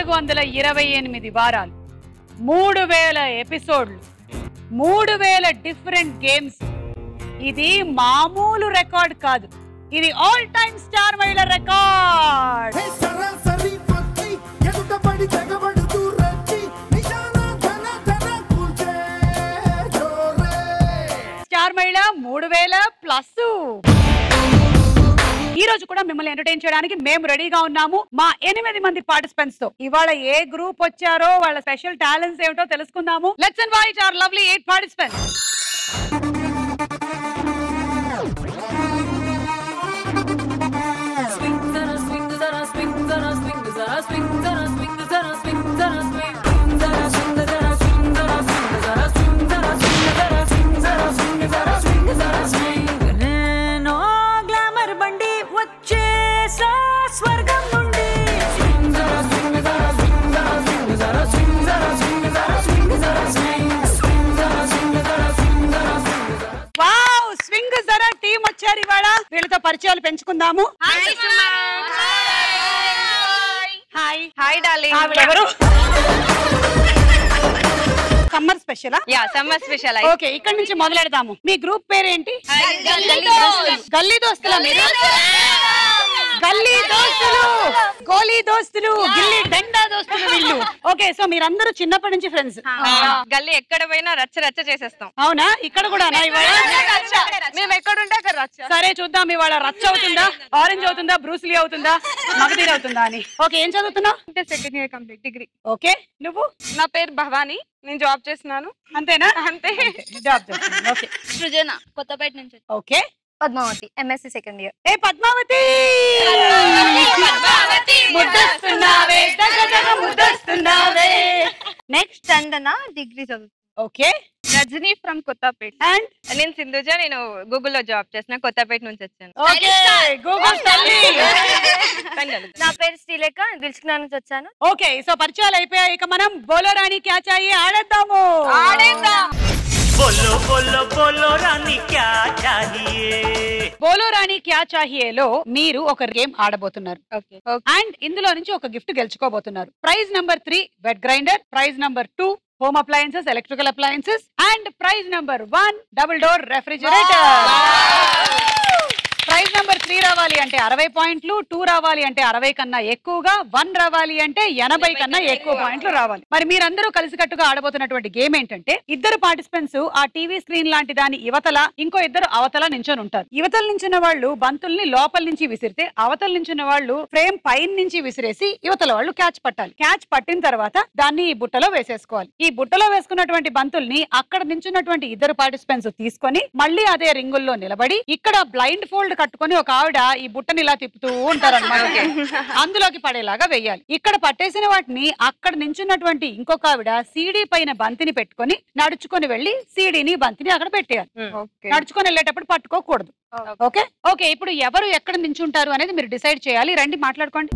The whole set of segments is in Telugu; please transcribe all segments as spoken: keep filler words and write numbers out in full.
నాలుగు వందల ఇరవై ఎనిమిది వారాలు, మూడు వేల ఎపిసోడ్లు, మూడు వేల డిఫరెంట్ గేమ్స్. ఇది మామూలు రికార్డ్ కాదు, ఇది ఆల్ టైమ్ స్టార్ మహిళ రికార్డ్. స్టార్ మహిళ మూడు వేల ప్లస్. ఈ రోజు కూడా మిమ్మల్ని ఎంటర్టైన్ చేయడానికి మేము రెడీగా ఉన్నాము మా ఎనిమిది మంది పార్టిసిపెంట్స్ తో. ఇవాళ ఏ గ్రూప్ వచ్చారో వాళ్ళ స్పెషల్ టాలెంట్స్ ఏమిటో తెలుసుకుందాము. Let's invite our lovely eight participants. ఇవాళ వీళ్ళతో పరిచయాలు పెంచుకుందాము. Summer special summer special okay, ఇక్కడ నుంచి మొదలెడదాము. మీ గ్రూప్ పేరేంటి? గల్లీ దోస్తులు. గల్లీ దోస్తులు, గోలీ దోస్తులు, గిల్లీ డండా దోస్తులు వీళ్ళు. ఓకే, సో మీరందరూ చిన్నప్పటి నుంచి ఫ్రెండ్స్. గల్లీ ఎక్కడ పోయినా రచ్చ రచ్చ చేసేస్తాం. అవునా? ఇక్కడ కూడా మేము ఎక్కడుంటే అక్కడ రచ్చ. సరే చూద్దాం ఇవాళ రచ్చ అవుతుందా, ఆరెంజ్ అవుతుందా, బ్రూస్లీ అవుతుందా, మగధీర్ అవుతుందా అని. ఓకే, ఏం చదువుతున్నావు? Second year complete degree. Okay, నువ్వు? నా పేరు భవానీ, నేను జాబ్ చేస్తున్నాను. అంతేనా? అంతే, జాబ్ చేస్తున్నాను. ఓకే. సృజన, కొత్తపేట నుంచి. Okay. Padmavathi, MSc second year. ఏ పద్మావతి, ముద్దస్తున్నావే, దగదగ ముద్దస్తున్నావే. నెక్స్ట్ చందన, డిగ్రీ చదువు. Okay. Rajani from Kothapeta. And నేను సింధుజ, నేను గూగుల్లో జాబ్ చేస్తున్నా, కొత్తపేట నుంచి వచ్చాను. ఓకే, గూగుల్ తల్లి. నా పేరు శ్రీలేఖ, దిల్సుఖ్నగర్ నుంచి వచ్చాను. ఓకే, సో పరిచయాలు అయిపోయాయి. ఇక మనం బోలో రాణి క్యా చాహియే ఆడేద్దాము. ఆడేద్దాం. बोलो बोलो बोलो रानी क्या चाहिए. బోలో రాణి క్యా చాహియేలో మీరు ఒక గేమ్ ఆడబోతున్నారు. ఓకే. అండ్ ఇందులో నుంచి ఒక గిఫ్ట్ గెలుచుకోబోతున్నారు. Prize number three wet grinder, prize number two home appliances, electrical appliances, and prize number one double door refrigerator. Prize number three రావాలి అంటే అరవై పాయింట్లు, టూ రావాలి అంటే అరవై కన్నా ఎక్కువగా, వన్ రావాలి అంటే ఎనభై కన్నా ఎక్కువ పాయింట్లు రావాలి. మరి మీరందరూ కలిసికట్టుగా ఆడబోతున్నటువంటి గేమ్ ఏంటంటే, ఇద్దరు పార్టిసిపెంట్స్ ఆ టీవీ స్క్రీన్ లాంటి దాని యువతల, ఇంకో ఇద్దరు అవతల నించొని ఉంటారు. యువతల నించున్న వాళ్ళు బంతుల్ని లోపల నుంచి విసిరితే, అవతల నించున్న వాళ్ళు ఫ్రేమ్ పైన నుంచి విసిరేసి యువతల వాళ్ళు క్యాచ్ పట్టాలి. క్యాచ్ పట్టిన తర్వాత దాన్ని ఈ బుట్టలో వేసేసుకోవాలి. ఈ బుట్టలో వేసుకున్నటువంటి బంతుల్ని అక్కడ నించున్నటువంటి ఇద్దరు పార్టిసిపెంట్స్ తీసుకొని మళ్ళీ అదే రింగుల్లో నిలబడి, ఇక్కడ బ్లైండ్ ఫోల్డ్ కట్టుకొని ఒక ఆవిడ ఈ బుట్టని ఇలా తిప్పుతూ ఉంటారు అన్నమాట. అందులోకి పడేలాగా వేయాలి. ఇక్కడ పట్టేసిన వాటిని అక్కడ నించున్నటువంటి ఇంకొక ఆవిడ సీడీ పైన బంతిని పెట్టుకొని నడుచుకొని వెళ్లి సీడీని బంతిని అక్కడ పెట్టేయాలి. నడుచుకొని వెళ్ళేటప్పుడు పట్టుకోకూడదు. ఓకే ఓకే ఇప్పుడు ఎవరు ఎక్కడ నించుంటారు అనేది మీరు డిసైడ్ చేయాలి. రండి మాట్లాడుకోండి.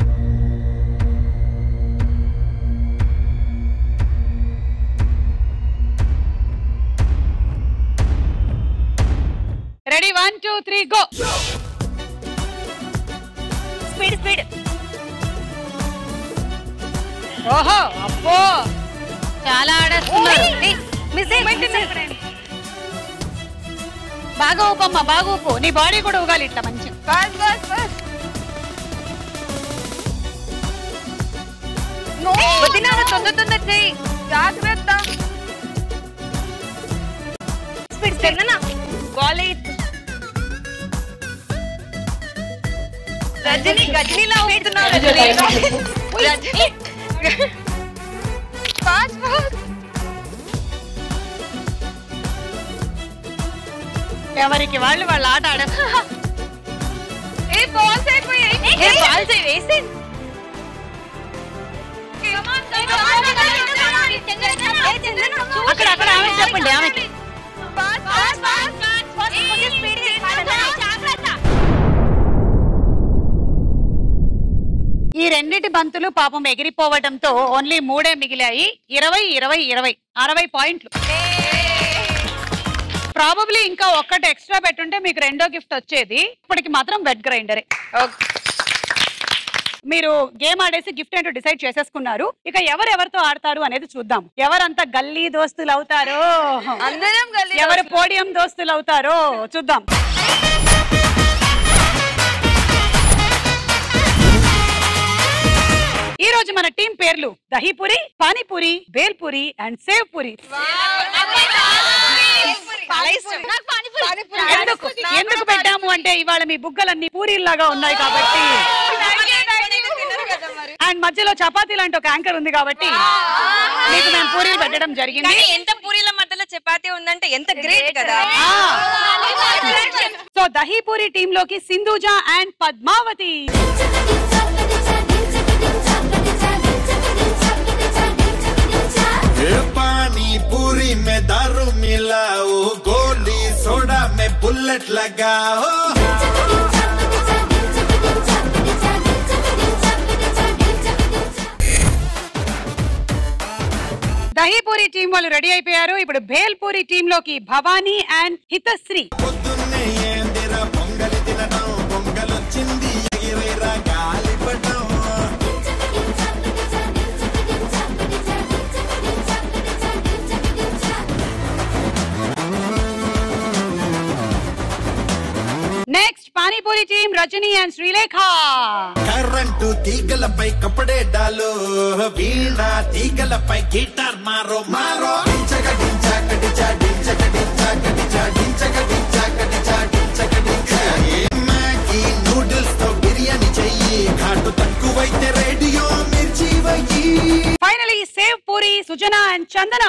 Ready, one two three go. Speed speed. ఓహో, అబ్బో, చాలా ఆడేస్తున్నారు. బాగా ఊపమ్మా, బాగా ఊపు. నీ బాడీ కూడా ఊగాలి ఇట్లా మంచి. తొందర తొందర చెయ్యి, జాగ్రత్త. Speed speed. రజనీ గజనీలా అవుతున్నావు. రజనీ ఎవరికి వాళ్ళు వాళ్ళ ఆట ఆడ. ఏ బాల్స్ అయిపోయాయి. అక్కడ అక్కడ ఆమె చెప్పండి, ఆమెకి. ఈ రెండిటి బంతులు పాపం ఎగిరిపోవడంతో ఓన్లీ మూడే మిగిలాయి. ఇరవై ఇరవై ఇరవై అరవై పాయింట్లు. ప్రాబబ్లీ ఇంకా ఒక్కటి ఎక్స్ట్రా పెట్టుంటే మీకు రెండో గిఫ్ట్ వచ్చేది. ఇప్పటికి మాత్రం వెట్ గ్రైండరే. మీరు గేమ్ ఆడేసి గిఫ్ట్ ఏంటో డిసైడ్ చేసేసుకున్నారు. ఇక ఎవరెవరితో ఆడతారు అనేది చూద్దాం. ఎవరంతా గల్లీ దోస్తులు అవుతారో, ఎవరు పోడియం దోస్తులు అవుతారో చూద్దాం. ఈ రోజు మన టీం పేర్లు దహీపూరి, పానీపూరి, బేల్పూరి అండ్ సేవ్ పూరి. ఎందుకు ఎందుకు పెట్టాము అంటే ఇవాళ మీ బుగ్గలన్నీ పూరీల్లాగా ఉన్నాయి కాబట్టి, అండ్ మధ్యలో చపాతీ లాంటి ఒక యాంకర్ ఉంది కాబట్టి మీకు మేము పూరీలు పెట్టడం జరిగింది. ఎంత పూరీల మధ్యలో చపాతీ ఉందంటే ఎంత గ్రేట్ కదా. సో దహీపూరి టీమ్ లోకి సింధూజా అండ్ పద్మావతి. पानी पूरी में दारू मिलाओ, गोली सोडा में बुलेट लगाओ. దహీపూరి టీం వాళ్ళు రెడీ అయిపోయారు. ఇప్పుడు భేల్పూరి టీం లోకి భవానీ అండ్ హితశ్రీ. పొద్దున్నే ఏందిరా పొంగలి తినడం, పొంగలొచ్చింది ఎగిరేరా గాలిపటం. Next pani puri team Rajani and Srilekha. Current తీగలపై కపడే డాలో, వీణ తీగలపై గిటార్ మారో మారో. నూడిల్స్ తో బిర్యానీ చెయ్యి, ఘాటు తక్కువైతే రేడియో మిర్చి వయ్యి. Finally sev puri Sujana and Chandana.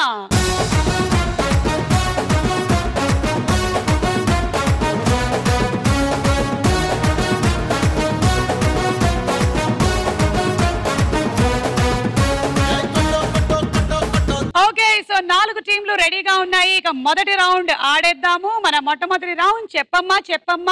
Okay, so నాలుగు టీంలు రెడీగా ఉన్నాయి. ఇక మొదటి రౌండ్ ఆడేద్దాము. మన మొట్టమొదటి రౌండ్ చెప్పమ్మా చెప్పమ్మా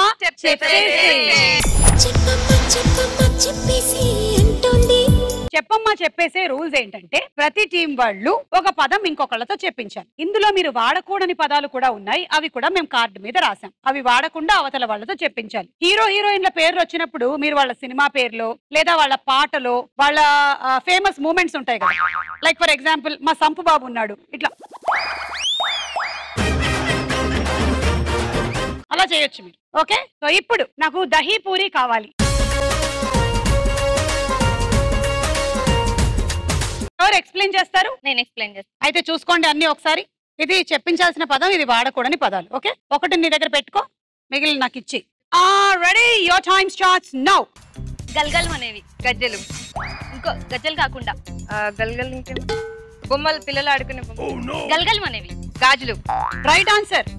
చెప్పమ్మా చెప్పేసే రూల్స్ ఏంటంటే ప్రతి టీం వాళ్ళు ఒక పదం ఇంకొకళ్ళతో చెప్పించాలి. ఇందులో మీరు వాడకూడని పదాలు కూడా ఉన్నాయి, అవి కూడా మేము కార్డు మీద రాసాం. అవి వాడకుండా అవతల వాళ్ళతో చెప్పించాలి. హీరో హీరోయిన్ల పేర్లు వచ్చినప్పుడు మీరు వాళ్ళ సినిమా పేర్లో లేదా వాళ్ళ పాటలో వాళ్ళ ఫేమస్ మూమెంట్స్ ఉంటాయి కదా. లైక్ ఫర్ ఎగ్జాంపుల్ మా సంపు బాబు ఉన్నాడు, ఇట్లా అలా చేయొచ్చు మీరు. ఓకే, సో ఇప్పుడు నాకు దహీపూరి కావాలి. ఎవరు ఎక్స్ప్లెయిన్ చేస్తారు? నేను ఎక్స్ప్లెయిన్ చేస్తాను. అయితే చూసుకోండి అన్ని ఒకసారి. ఇది చెప్పించాల్సిన పదం, ఇది వాడకూడని పదాలు. ఓకే, ఒకటి నీ దగ్గర పెట్టుకో, మిగిలిన నాకు ఇచ్చి. ఆ ready, your time starts now. గల్గల్ అనేవి గజ్జలు. ఇంకో గజ్జలు కాకుండా గల్గల్ ఇంకేం బొమ్మలు, పిల్లలు ఆడుకునే బొమ్మలు. గల్గల్ అనేవి గాజులు. Right answer.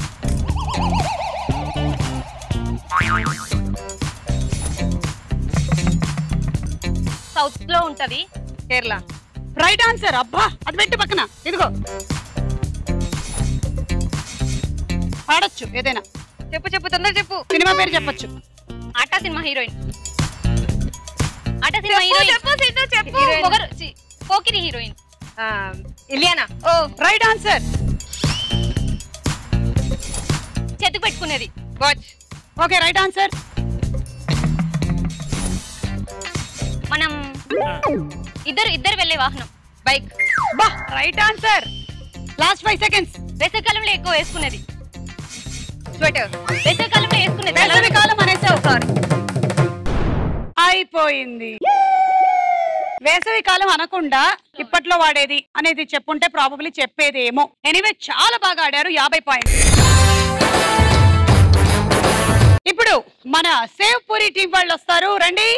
సౌత్ లో ఉంటది. కేరళ. Right answer. అబ్బా, అది పెట్టి పక్కన. ఇదిగో పాడొచ్చు ఏదైనా. చెప్పు చెప్పు తొందర చెప్పు. సినిమా పేరు చెప్పొచ్చు. Aata cinema heroine. Aata cinema heroine. చెప్పు సిద్ధు చెప్పు. పొగరు చి, పోకిరి హీరోయిన్. ఇలియానా. ఓ రైట్ ఆన్సర్. చేతికి పెట్టుకునేది. వాచ్. Okay, right answer. మనం ఇద్దరు ఇద్దరు వెళ్ళే వాహనం. బైక్. బా, right answer. Last five seconds. వేసవికాలంలో ఎక్కువ వేసుకునేది. స్వెటర్. వేసవికాలంలో వేసుకునేది. వేసవి కాలం అనేసావు. సారీ, అయిపోయింది. వేసవి కాలం అనకుండా ఇప్పట్లో వాడేది అనేది చెప్పుంటే ప్రాబబ్లీ చెప్పేదేమో. ఎనీవే, చాలా బాగా ఆడారు. యాభై పాయింట్. ఇప్పుడు మన సేవ్ పూరి టీం వాళ్ళు వస్తారు. రండి.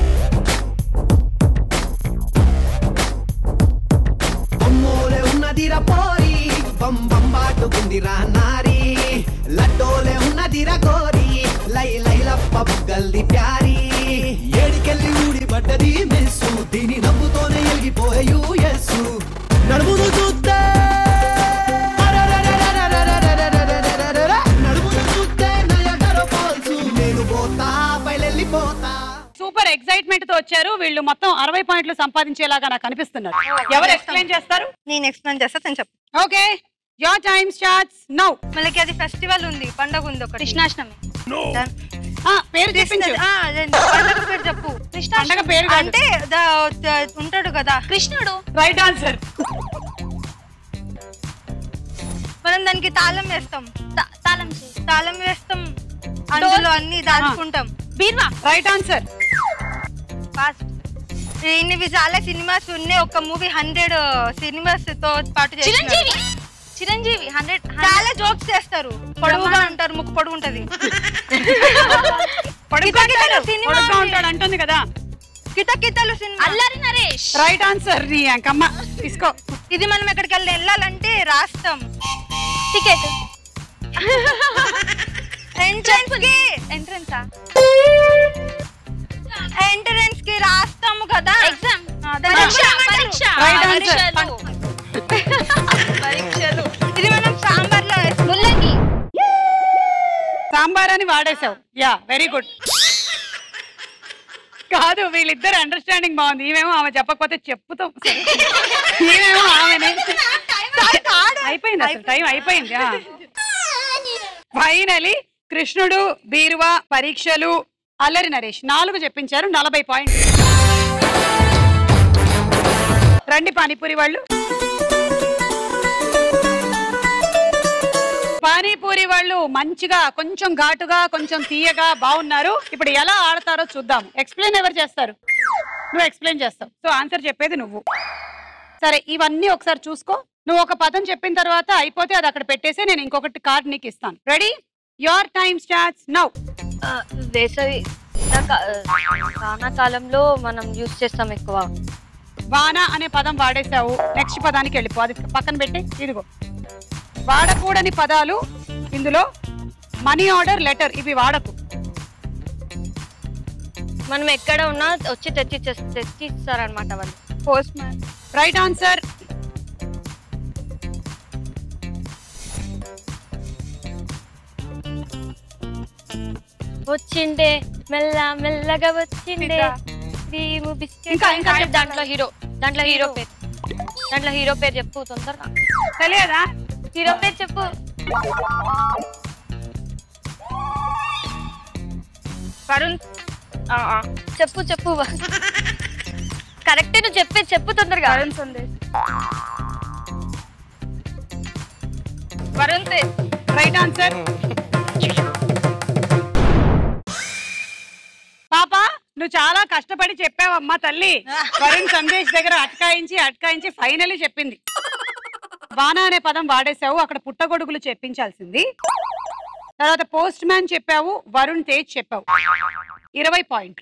ఉన్నదిరా పోరి, బంబాటుకుందిరా నారి, లడ్డోలే ఉన్నదిరా గోరి, లై లైలప్ప బుగ్గల్ది ప్యారి, ఏడికెళ్ళి ఊడి పడ్డది మెస్సు, దీని నవ్వుతోనే ఎలిగిపోయే యూఎస్సు, నడుమును చూస్తే నడుమును చూస్తే నయగర ఫాల్సు, నేను పోతా బయలెళ్ళిపోతా. సూపర్ ఎక్సైట్మెంట్ తో వచ్చారు వీళ్ళు. మొత్తం అరవై పాయింట్లు సంపాదించేలాగా నాకు అనిపిస్తున్నారు. ఎవరు ఎక్స్ప్లెయిన్ చేస్తారు? నేను ఎక్స్ప్లెయిన్ చేస్తా, తను చెప్పు. Okay, your time starts now. మనకి అది ఫెస్టివల్ ఉంది, పండుగ ఉంది ఒకటి. కృష్ణాష్టమి. పేరు చెప్పించు. పండగ పేరు చెప్పు. పండగ పేరు అంటే ఉంటాడు కదా కృష్ణుడు. Right answer. మనం దానికి తాళం వేస్తాం. తాళం తాళం వేస్తాం, అందులో అన్ని దాచుకుంటాం. బీర్వా. Right answer. ఫాస్ట్. ఇన్ని చాలా సినిమాస్ ఉన్నాయి, ఒక మూవీ హండ్రెడ్ సినిమాస్ తో పాటు చిరంజీవి. చిరంజీవి హండ్రెడ్ చాలా జోక్స్ చేస్తారు. పొడవుగా ఉంటారు, ముక్కు పొడుగు ఉంటది. పొడుగుగా ఉంటాడు అంటుంది కదా. Kithakithalu cinema. Allari Naresh. Right answer. నీ అంకమ్మ తీసుకో. ఇది మనం ఎక్కడికి వెళ్ళి వెళ్ళాలంటే రాస్తాం. టికెట్. ఎంట్రన్స్ కి ఎంట్రన్సా ఎంట్రన్స్ కి రాస్తాము కదా. ఎగ్జామ్. పరీక్ష. పరీక్షలు. ఇది మనం సాంబార్ లో ముల్లంగి. సాంబార్ అని వాడేసావు. Yeah very good. కాదు, వీళ్ళిద్దరు అండర్స్టాండింగ్ బాగుంది. ఈమెమో ఆమె చెప్పకపోతే చెప్పుతాం, ఈమెమో ఆమెనే. అయిపోయింది, అసలు టైం అయిపోయింది. ఫైనలీ కృష్ణుడు, బీరువా, పరీక్షలు, అల్లరి నరేష్ నాలుగు చెప్పించారు. నలభై పాయింట్. రండి పానీపూరి వాళ్ళు. పానీపూరి వాళ్ళు మంచిగా కొంచెం ఘాటుగా కొంచెం తీయగా బాగున్నారు. ఇప్పుడు ఎలా ఆడతారో చూద్దాం. ఎక్స్ప్లెయిన్ ఎవరు చేస్తారు? నువ్వు ఎక్స్ప్లెయిన్ చేస్తావు. సో ఆన్సర్ చెప్పేది నువ్వు. సరే, ఇవన్నీ ఒకసారి చూసుకో. నువ్వు ఒక పదం చెప్పిన తర్వాత అయిపోతే అది అక్కడ పెట్టేసి నేను ఇంకొకటి కార్డ్ నీకు ఇస్తాను. Ready? Your time starts now. వేసవి వానాకాలంలో మనం యూజ్ చేస్తాం ఎక్కువ. వాన అనే పదం వాడేసావు. నెక్స్ట్ పదానికి వెళ్ళిపో, అది పక్కన పెట్టి. ఇదిగో వాడకూడని పదాలు ఇందులో. మనీ ఆర్డర్, లెటర్ ఇవి వాడకు. మనం ఎక్కడ ఉన్నా వచ్చి తెచ్చి తెచ్చిస్తారనమాట వాళ్ళు. Postman. Right answer. వచ్చిండే మెల్ల మెల్లగా వచ్చిండే క్రీము బిస్కెట్. ఇంకా ఇంకా దాంట్లో హీరో దాంట్లో హీరో పేరు దాంట్లో హీరో పేరు చెప్పు తొందరగా. తెలియదా? హీరో పేరు చెప్పు. వరుణ్. చెప్పు చెప్పు కరెక్ట్. నువ్వు చెప్పేది చెప్పు తొందరగా. వరుణ్ సందేశ్. వరుణ్ తేజ్. Right answer. పాప, నువ్వు చాలా కష్టపడి చెప్పావమ్మా తల్లి. వరుణ్ సందేశ్ దగ్గర అటకాయించి అటకాయించి ఫైనలీ చెప్పింది. వాన అనే పదం వాడేసావు, అక్కడ పుట్టగొడుగులు చెప్పించాల్సింది. తర్వాత పోస్ట్ మ్యాన్ చెప్పావు, వరుణ్ తేజ్ చెప్పావు. ఇరవై పాయింట్.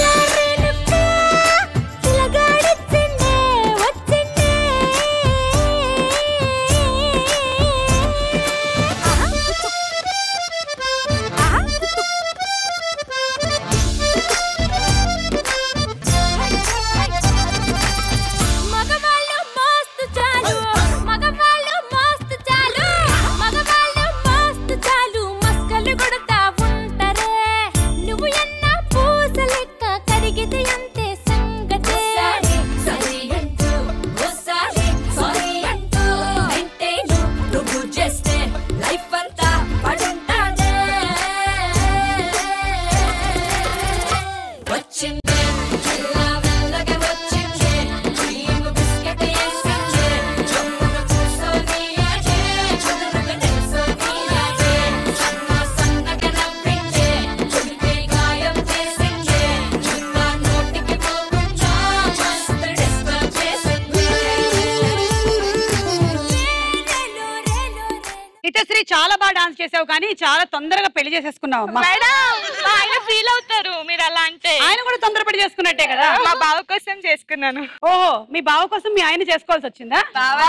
చాలా బాగా డాన్స్ చేసావు, కానీ చాలా తొందరగా పెళ్లి చేసేసుకున్నావు అమ్మా. ఆయన ఫీల్ అవుతారు మీరు అలా అంటే. ఆయన కూడా తొందరపడి చేసుకున్నట్టే కదా. మా బావ కోసం చేసుకున్నాను. ఓహో, మీ బావ కోసం మీ ఆయన చేసుకోవాల్సి వచ్చిందా?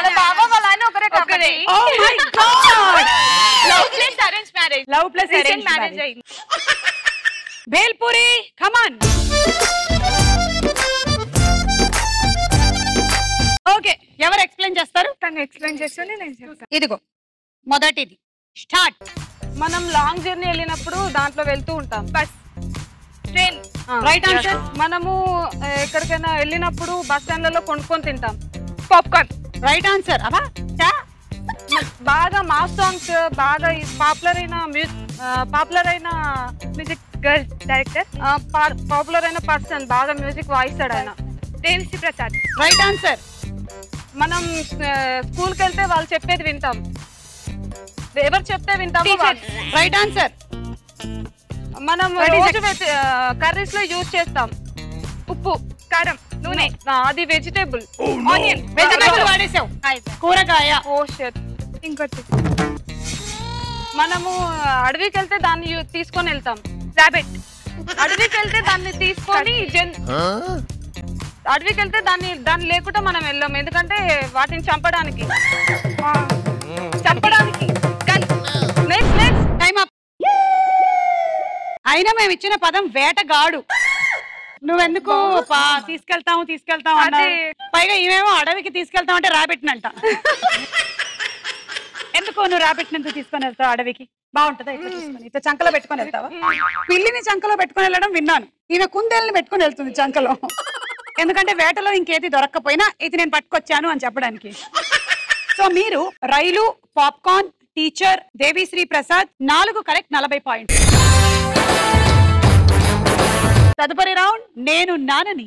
లవ్ ప్లస్ అరేంజ్ మ్యారేజ్ అయింది. భేల్పూరి కమాన్. ఓకే, ఎవరు ఎక్స్ప్లెయిన్ చేస్తారు? తను ఎక్స్ప్లెయిన్ చేస్తుంది, నేను చెప్తాను. ఇదిగో మొదటిది స్టార్ట్. మనం లాంగ్ జర్నీ వెళ్ళినప్పుడు దాంట్లో వెళ్తూ ఉంటాం. Bus, train. Right answer. మనము ఎక్కడికైనా వెళ్ళినప్పుడు బస్ స్టాండ్లలో కొనుక్కొని తింటాం. పాప్కార్న్. Right answer. అబ్బా, బాగా మాస్ సాంగ్స్ బాగా పాపులర్ అయిన పాపులర్ అయిన మ్యూజిక్ డైరెక్టర్, పాపులర్ అయిన పర్సన్, బాగా మ్యూజిక్ వాయిస్తాడు ఆయన. దేవిశ్రీ ప్రసాద్. Right answer. మనం స్కూల్కి వెళ్తే వాళ్ళు చెప్పేది వింటాం, ఎవరు చెప్తే వింటాము. Right answer. మనం రోజు కర్రీస్ లో యూజ్ చేస్తాం. ఉప్పు, కారం, నూనె, అది వెజిటేబుల్. ఆనియన్. వెజిటేబుల్ వాడేసావు. కూరగాయ. Oh shit. ఇంకోటి మనము అడవికి వెళ్తే దాన్ని తీసుకొని వెళ్తాం. రాబిట్. అడవికి వెళ్తే దాన్ని తీసుకొని జన్ అడవికి వెళ్తే దాన్ని దాన్ని లేకుండా మనం వెళ్ళాం, ఎందుకంటే వాటిని చంపడానికి చంపడానికి నెక్స్ట్ నెక్స్ట్ టైం అప్. అయినా మేము ఇచ్చిన పదం వేటగాడు. నువ్వెందుకు తీసుకెళ్తాము తీసుకెళ్తాం అన్నా? పైగా ఇవేమో అడవికి తీసుకెళ్తాం అంటే రాబిట్ నంట. ఎందుకు నువ్వు రాబిట్ ఎందుకు తీసుకొని వెళ్తావు అడవికి? బాగుంటుందా ఇట్లా తీసుకొని? ఇట్లా చంకలో పెట్టుకొని వెళ్తావా? పిల్లిని చంకలో పెట్టుకొని వెళ్ళడం విన్నాను, ఈమె కుందేళ్ళని పెట్టుకొని వెళ్తుంది చంకలో. ఎందుకంటే వేటలో ఇంకేది దొరక్కపోయినా ఇది నేను పట్టుకొచ్చాను అని చెప్పడానికి. సో మీరు రైలు, పాప్కార్న్, టీచర్, దేవిశ్రీ ప్రసాద్, నాలుగు కరెక్ట్, నలభై పాయింట్. తదుపరి రౌండ్ నేను నానని.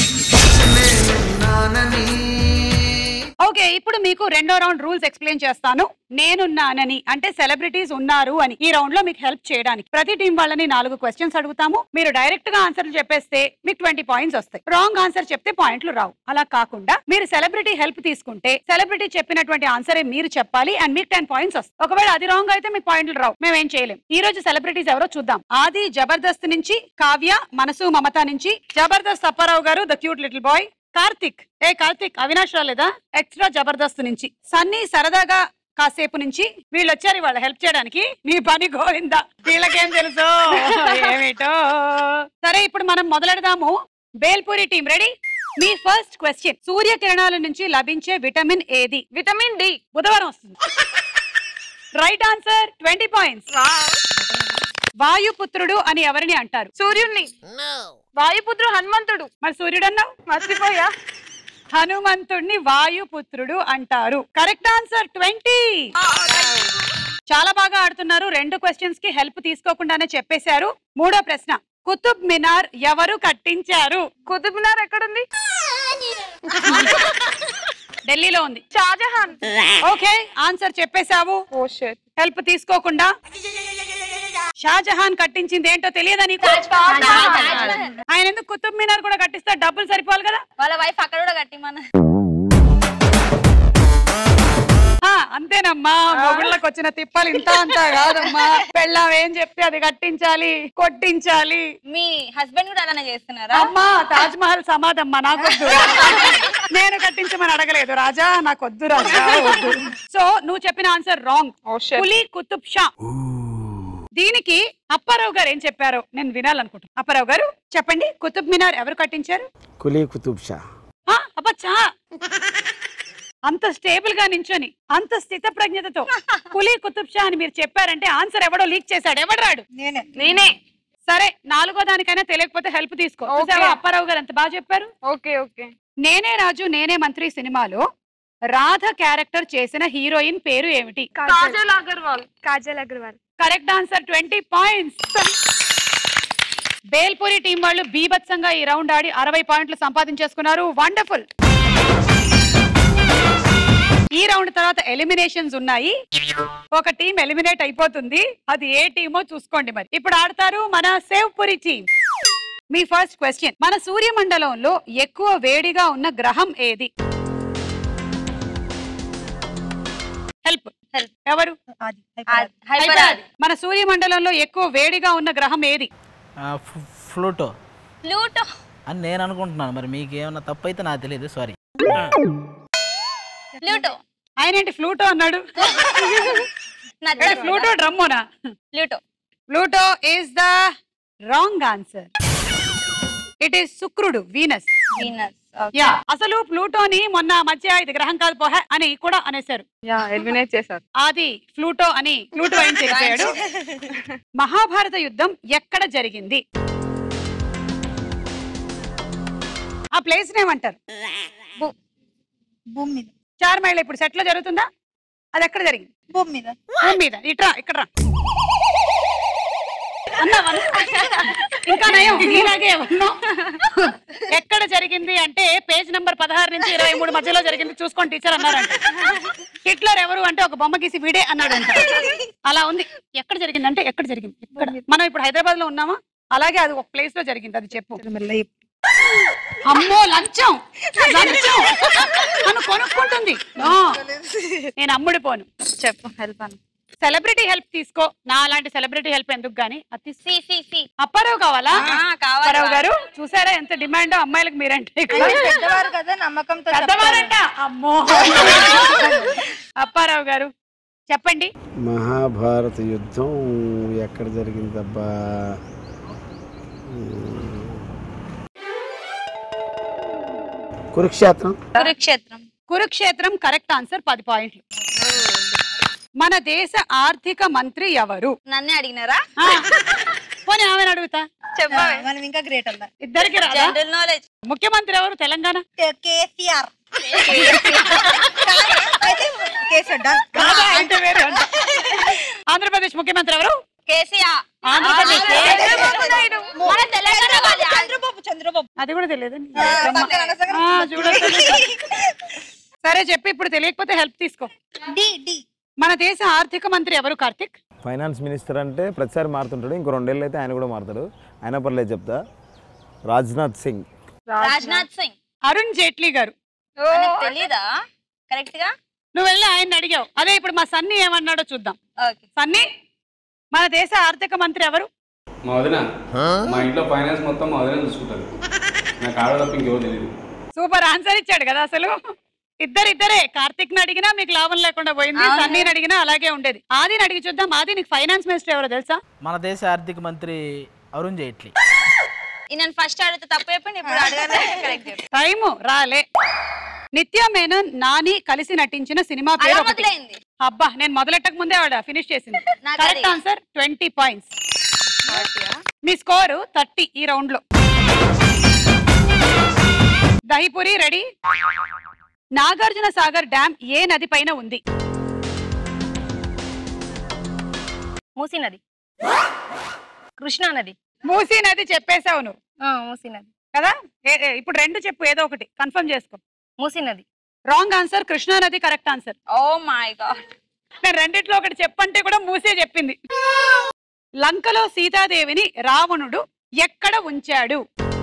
ఓకే, ఇప్పుడు మీకు రెండో రౌండ్ రూల్స్ ఎక్స్ప్లెయిన్ చేస్తాను. నేనున్నానని అంటే సెలబ్రిటీస్ ఉన్నారు అని. ఈ రౌండ్ లో మీకు హెల్ప్ చేయడానికి ప్రతి టీం వాళ్ళని నాలుగు క్వశ్చన్స్ అడుగుతాము. మీరు డైరెక్ట్ గా ఆన్సర్లు చెప్పేస్తే మీకు ట్వంటీ పాయింట్స్ వస్తాయి. రాంగ్ ఆన్సర్ చెప్తే పాయింట్లు రావు. అలా కాకుండా మీరు సెలబ్రిటీ హెల్ప్ తీసుకుంటే సెలబ్రిటీ చెప్పినటువంటి ఆన్సరే మీరు చెప్పాలి అండ్ మీకు టెన్ పాయింట్స్ వస్తాయి. ఒకవేళ అది రాంగ్ అయితే మీకు పాయింట్లు రావు, మేము ఏం చేయలేం. ఈ రోజు సెలబ్రిటీస్ ఎవరో చూద్దాం. ఆది జబర్దస్త్ నుంచి, కావ్య మనసు మమత నుంచి, Jabardasth Apparao garu the cute little boy, Karthik ఏ కార్తిక్ అవినాష్ రాలేదా ఎక్స్ట్రా జబర్దస్త్ నుంచి, సన్నీ సరదాగా కాసేపు నుంచి. వీళ్ళు వచ్చారు ఇవాళ హెల్ప్ చేయడానికి. మీ పని గోవిందా, వీళ్ళకేం తెలుసు ఏమిటో. సరే ఇప్పుడు మనం మొదలెడదాము. Bhel puri team ready? మీ ఫస్ట్ క్వశ్చన్, సూర్యకిరణాల నుంచి లభించే విటమిన్ ఏది? Vitamin D. బుధవారం వస్తుంది. Right answer, twenty points. వాయుపుత్రుడు అని ఎవరిని అంటారు? సూర్యుడిని. వాయుపుత్రుడు హనుమంతుడు. మరి సూర్యుడు అన్నావు, మర్చిపోయా. హనుమంతుడిని వాయుపుత్రుడు అంటారు. Correct answer, twenty. చాలా బాగా ఆడుతున్నారు. రెండు క్వశ్చన్స్ కి హెల్ప్ తీసుకోకుండానే చెప్పేశారు. మూడో ప్రశ్న, కుతుబ్ మినార్ ఎవరు కట్టించారు? కుతుబ్ మినార్ ఎక్కడుంది? ఢిల్లీలో ఉంది. షాజహాన్. ఓకే, ఆన్సర్ చెప్పేశావు. Oh shit. హెల్ప్ తీసుకోకుండా. షాజహాన్ కట్టించింది ఏంటో తెలియదా నీకు? ఆయన ఎందుకు కుతుబ్ మినార్ కూడా కట్టిస్తా? డబ్బులు సరిపోవాలి కదా. వాళ్ళ వైఫ్ అక్కడ కూడా కట్టి మన అంతేనమ్మా, మొగుళ్ళకి వచ్చిన తిప్పాలి ఇంత అంతా కాదమ్మా. పెళ్ళాం ఏం చెప్తే అది కట్టించాలి, కొట్టించాలి. మీ హస్బెండ్ కూడా అలానే చేస్తున్నారా? అమ్మా తాజ్ మహల్ సమాధమ్మా, నాకొద్దు. నేను కట్టించమని అడగలేదు రాజా, నాకొద్దు రాజా వద్దు. సో నువ్వు చెప్పిన ఆన్సర్ రాంగ్. కులీ కుతుబ్ షా. దీనికి అప్పారావు గారు ఏం చెప్పారో నేను వినాలనుకుంటున్నాను. అప్పారావు గారు చెప్పండి, కుతుబ్ మినార్ ఎవరు కట్టించారు? కులీ కుతుబ్ షా. అబ్బా, అంత స్టేబుల్ గా నించొని అంత స్థిత ప్రజ్ఞతతో కులీ కుతుబ్ షా అని మీరు చెప్పారంటే ఆన్సర్ ఎవడో లీక్ చేశాడు. ఎవడు రాడు? నేనే. సరే, నాలుగో దానికైనా తెలియకపోతే హెల్ప్ తీసుకో. అప్పారావు గారు ఎంత బాగా చెప్పారు. Okay okay. నేనే రాజు నేనే మంత్రి సినిమాలో రాధ క్యారెక్టర్ చేసిన హీరోయిన్ పేరు ఏమిటి? Kajal Agarwal. Kajal Agarwal. Correct answer, twenty points. Bhel puri team వాళ్ళు బీభత్సంగా ఈ రౌండ్ ఆడి అరవై పాయింట్లు సంపాదించేసుకున్నారు. వండర్ఫుల్. ఈ రౌండ్ తర్వాత ఎలిమినేషన్స్ ఉన్నాయి. ఒక టీం ఎలిమినేట్ అయిపోతుంది, అది ఏ టీమో చూసుకోండి. మరి ఇప్పుడు ఆడతారు మన సేవ్పురి టీం. మీ ఫస్ట్ క్వశ్చన్, మన సూర్యమండలంలో ఎక్కువ వేడిగా ఉన్న గ్రహం ఏది? హెల్ప్. ఎవరు? మన సూర్యమండలంలో ఎక్కువ వేడిగా ఉన్న గ్రహం ఏది? ఫ్లూటో. ప్లూటో అని నేను అనుకుంటున్నాను, మరి మీకు ఏమన్నా తప్పు అయితే నాకు తెలియదు, సారీ. ప్లూటో. ఆయన ఏంటి ఫ్లూటో అన్నాడు? ఫ్లూటో డ్రమ్మోనా? Pluto. Pluto is the wrong answer. It is శుక్రుడు, వీనస్. వీనస్. యా, అసలు ప్లూటోని మొన్న మధ్య ఇది గ్రహం కాదు పోహ అని కూడా అనేశారు. యా, ఎలిమినేట్ చేశారు. అది ప్లూటో అని ప్లూటో ఏం చేశాడు? మహాభారత యుద్ధం ఎక్కడ జరిగింది? ఆ ప్లేస్ ఏమంటారు? భూమి మీద. చార్ మైళ్ళ ఇప్పుడు సెట్ లో జరుగుతుందా? అది ఎక్కడ జరిగింది? భూమి మీద. భూమి మీద. ఇట్రా ఇక్కడ. అన్నావా ఇంకా నయం ఇలాగే ఉన్నాం. ఎక్కడ జరిగింది అంటే పేజ్ నంబర్ పదహారు నుంచి ఇరవై మూడు మధ్యలో జరిగింది చూసుకోండి టీచర్ అన్నారంట. హిట్లర్ ఎవరు అంటే ఒక బొమ్మ గీసి వీడే అన్నాడంట. అలా ఉంది. ఎక్కడ జరిగింది అంటే ఎక్కడ జరిగింది ఎక్కడ మనం ఇప్పుడు హైదరాబాద్ లో ఉన్నామా అలాగే అది ఒక ప్లేస్ లో జరిగింది. అది చెప్పు. అమ్మో లంచం లంచం నన్ను కొనుక్కుంటుంది. నేను అమ్ముడు పోను. చెప్పు హెల్ప్ అని. సెలబ్రిటీ హెల్ప్ తీసుకో. నా అలాంటి సెలబ్రిటీ హెల్ప్ ఎందుకు గానీ అది అప్పారావు కావాలా? అప్పారావు గారు చూసారా ఎంత డిమాండ్ అమ్మాయిలకు మీరంటే. పెద్దవారు కదా నమ్మకంతో పెద్దవారంట. అమ్మో అప్పారావు గారు చెప్పండి. మహాభారత యుద్ధం ఎక్కడ జరిగిందబ్బా? కురుక్షేత్రం. కురుక్షేత్రం కురుక్షేత్రం కరెక్ట్ ఆన్సర్. పది పాయింట్లు. మన దేశ ఆర్థిక మంత్రి ఎవరు? నన్నే అడిగినారా? పోనీ ఆమెను అడుగుతా. చెప్పాలి మనం ఇంకా గ్రేట్ అలా. ఇద్దరికి రాదా? General knowledge. ముఖ్యమంత్రి ఎవరు తెలంగాణ? కేసీఆర్. అంటే వేరే అంట. ఆంధ్రప్రదేశ్ ముఖ్యమంత్రి ఎవరు? కేసీఆర్. ఆంధ్రప్రదేశ్ మన తెలంగాణ కాదు, చంద్రబాబు. చంద్రబాబు అది కూడా తెలియదు. సరే చెప్పి ఇప్పుడు తెలియకపోతే హెల్ప్ తీసుకో. డి డి మన దేశ ఆర్థిక మంత్రి ఎవరు కార్తిక్? ఫైనాన్స్ మినిస్టర్ అంటే ప్రతిసారి మారుతుంటాడు. ఇంకో రెండేళ్ళు అయితే ఆయన కూడా మారుతాడు. ఆయన పర్లేదు చెప్తా. రాజ్నాథ్ సింగ్. రాజ్నాథ్ సింగ్. అరుణ్ జైట్లీ గారు. తెలీదా కరెక్ట్ గా? నువ్వు వెళ్ళి ఆయన అడిగావు. అదే ఇప్పుడు మా సన్నీ ఏమన్నాడో చూద్దాం. సన్నీ మన దేశ ఆర్థిక మంత్రి ఎవరు? మా వదిన. మా ఇంట్లో ఫైనాన్స్ మొత్తం మా వదిన చూసుకుంటారు. నాకు ఆడ తప్ప ఇంకెవరు తెలియదు. సూపర్ ఆన్సర్ ఇచ్చాడు కదా. అసలు ఇద్దరిద్దరే. కార్తిక్ ని అడిగినా మీకు లాభం లేకుండా పోయింది. సన్నీని అడిగినా అలాగే ఉండేది. ఆదిని అడిగి చూద్దాం. ఆది నీకు ఫైనాన్స్ మినిస్టర్ ఎవరో తెలుసా? మన దేశ ఆర్థిక మంత్రి అరుణ్ జైట్లీ. నేను ఫస్ట్ అడిగితే తప్పు చెప్పండి. ఇప్పుడు అడగాలి కరెక్ట్ చెప్పండి. టైము రాలే. నిత్య మేనన్ నాని కలిసి నటించిన సినిమా పేరు ఒకటి. అబ్బా నేను మొదలెట్టక ముందే ఆవిడ ఫినిష్ చేసింది. Correct answer. Twenty points. మీ స్కోరు థర్టీ ఈ రౌండ్ లో. దహిపురి రెడీ. నాగార్జున సాగర్ డ్యామ్ ఏ నది పైన ఉంది? మూసీ నది. కృష్ణా నది. మూసీ నది చెప్పేసావు నువ్వు. మూసీ నది కదా. ఇప్పుడు రెండు చెప్పు, ఏదో ఒకటి కన్ఫర్మ్ చేసుకో. మూసీ నది. Wrong answer. కృష్ణా నది correct answer. Oh my God. నేను రెండిట్లో ఒకటి చెప్పంటే కూడా మూసే చెప్పింది. లంకలో సీతాదేవిని రావణుడు ఎక్కడ ఉంచాడు?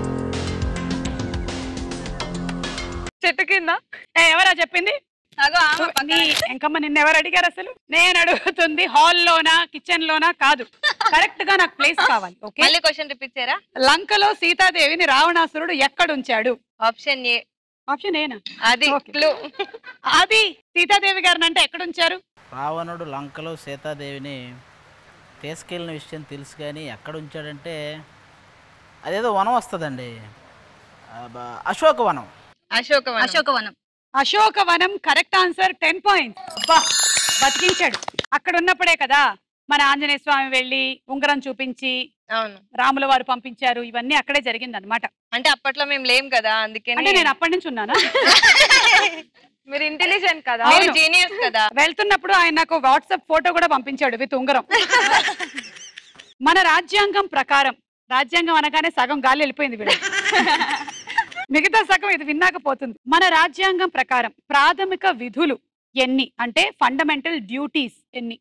చెట్టు కింద. ఎవరా చెప్పింది? ఇంకమ్మ నిన్న ఎవరు అడిగారు అసలు? నేను అడుగుతుంది హాల్లోనా కిచెన్ లోనా కాదు. కరెక్ట్ గా నాకు ప్లేస్ కావాలి. ఓకే క్వశ్చన్ రిపీట్ చేయరా? లంకలో సీతాదేవిని రావణాసురుడు ఎక్కడ ఉంచాడు? Option A. ఆప్షన్ ఏనా? అది అది సీతాదేవి గారిని అంటే ఎక్కడ ఉంచారు? రావణుడు లంకలో సీతాదేవిని తీసుకెళ్ళిన విషయం తెలుసు కానీ ఎక్కడ ఉంచాడంటే అదేదో వనం వస్తుందండి. Ashokavanam. Ashokavanam. Ashokavanam. Ashokavanam correct answer. Ten points. అబ్బా బతికించాడు. అక్కడ ఉన్నప్పుడే కదా మన ఆంజనేయ స్వామి వెళ్ళి ఉంగరం చూపించి రాముల వారు పంపించారు. ఇవన్నీ అక్కడే జరిగింది అనమాట. అంటే అప్పట్లో మేము లేం కదా, అందుకే నేను అప్పటి నుంచి ఉన్నానా? మీరు ఇంటెలిజెంట్ కదా, జీనియస్ కదా. వెళ్తున్నప్పుడు ఆయన నాకు వాట్సాప్ ఫోటో కూడా పంపించాడు విత్ ఉంగరం. మన రాజ్యాంగం ప్రకారం, రాజ్యాంగం అనగానే సగం గాలి వెళ్ళిపోయింది వీడు, మిగతా సగం ఇది విన్నాకపోతుంది. మన రాజ్యాంగం ప్రకారం ప్రాథమిక విధులు ఎన్ని అంటే ఫండమెంటల్ డ్యూటీస్ ఎన్ని?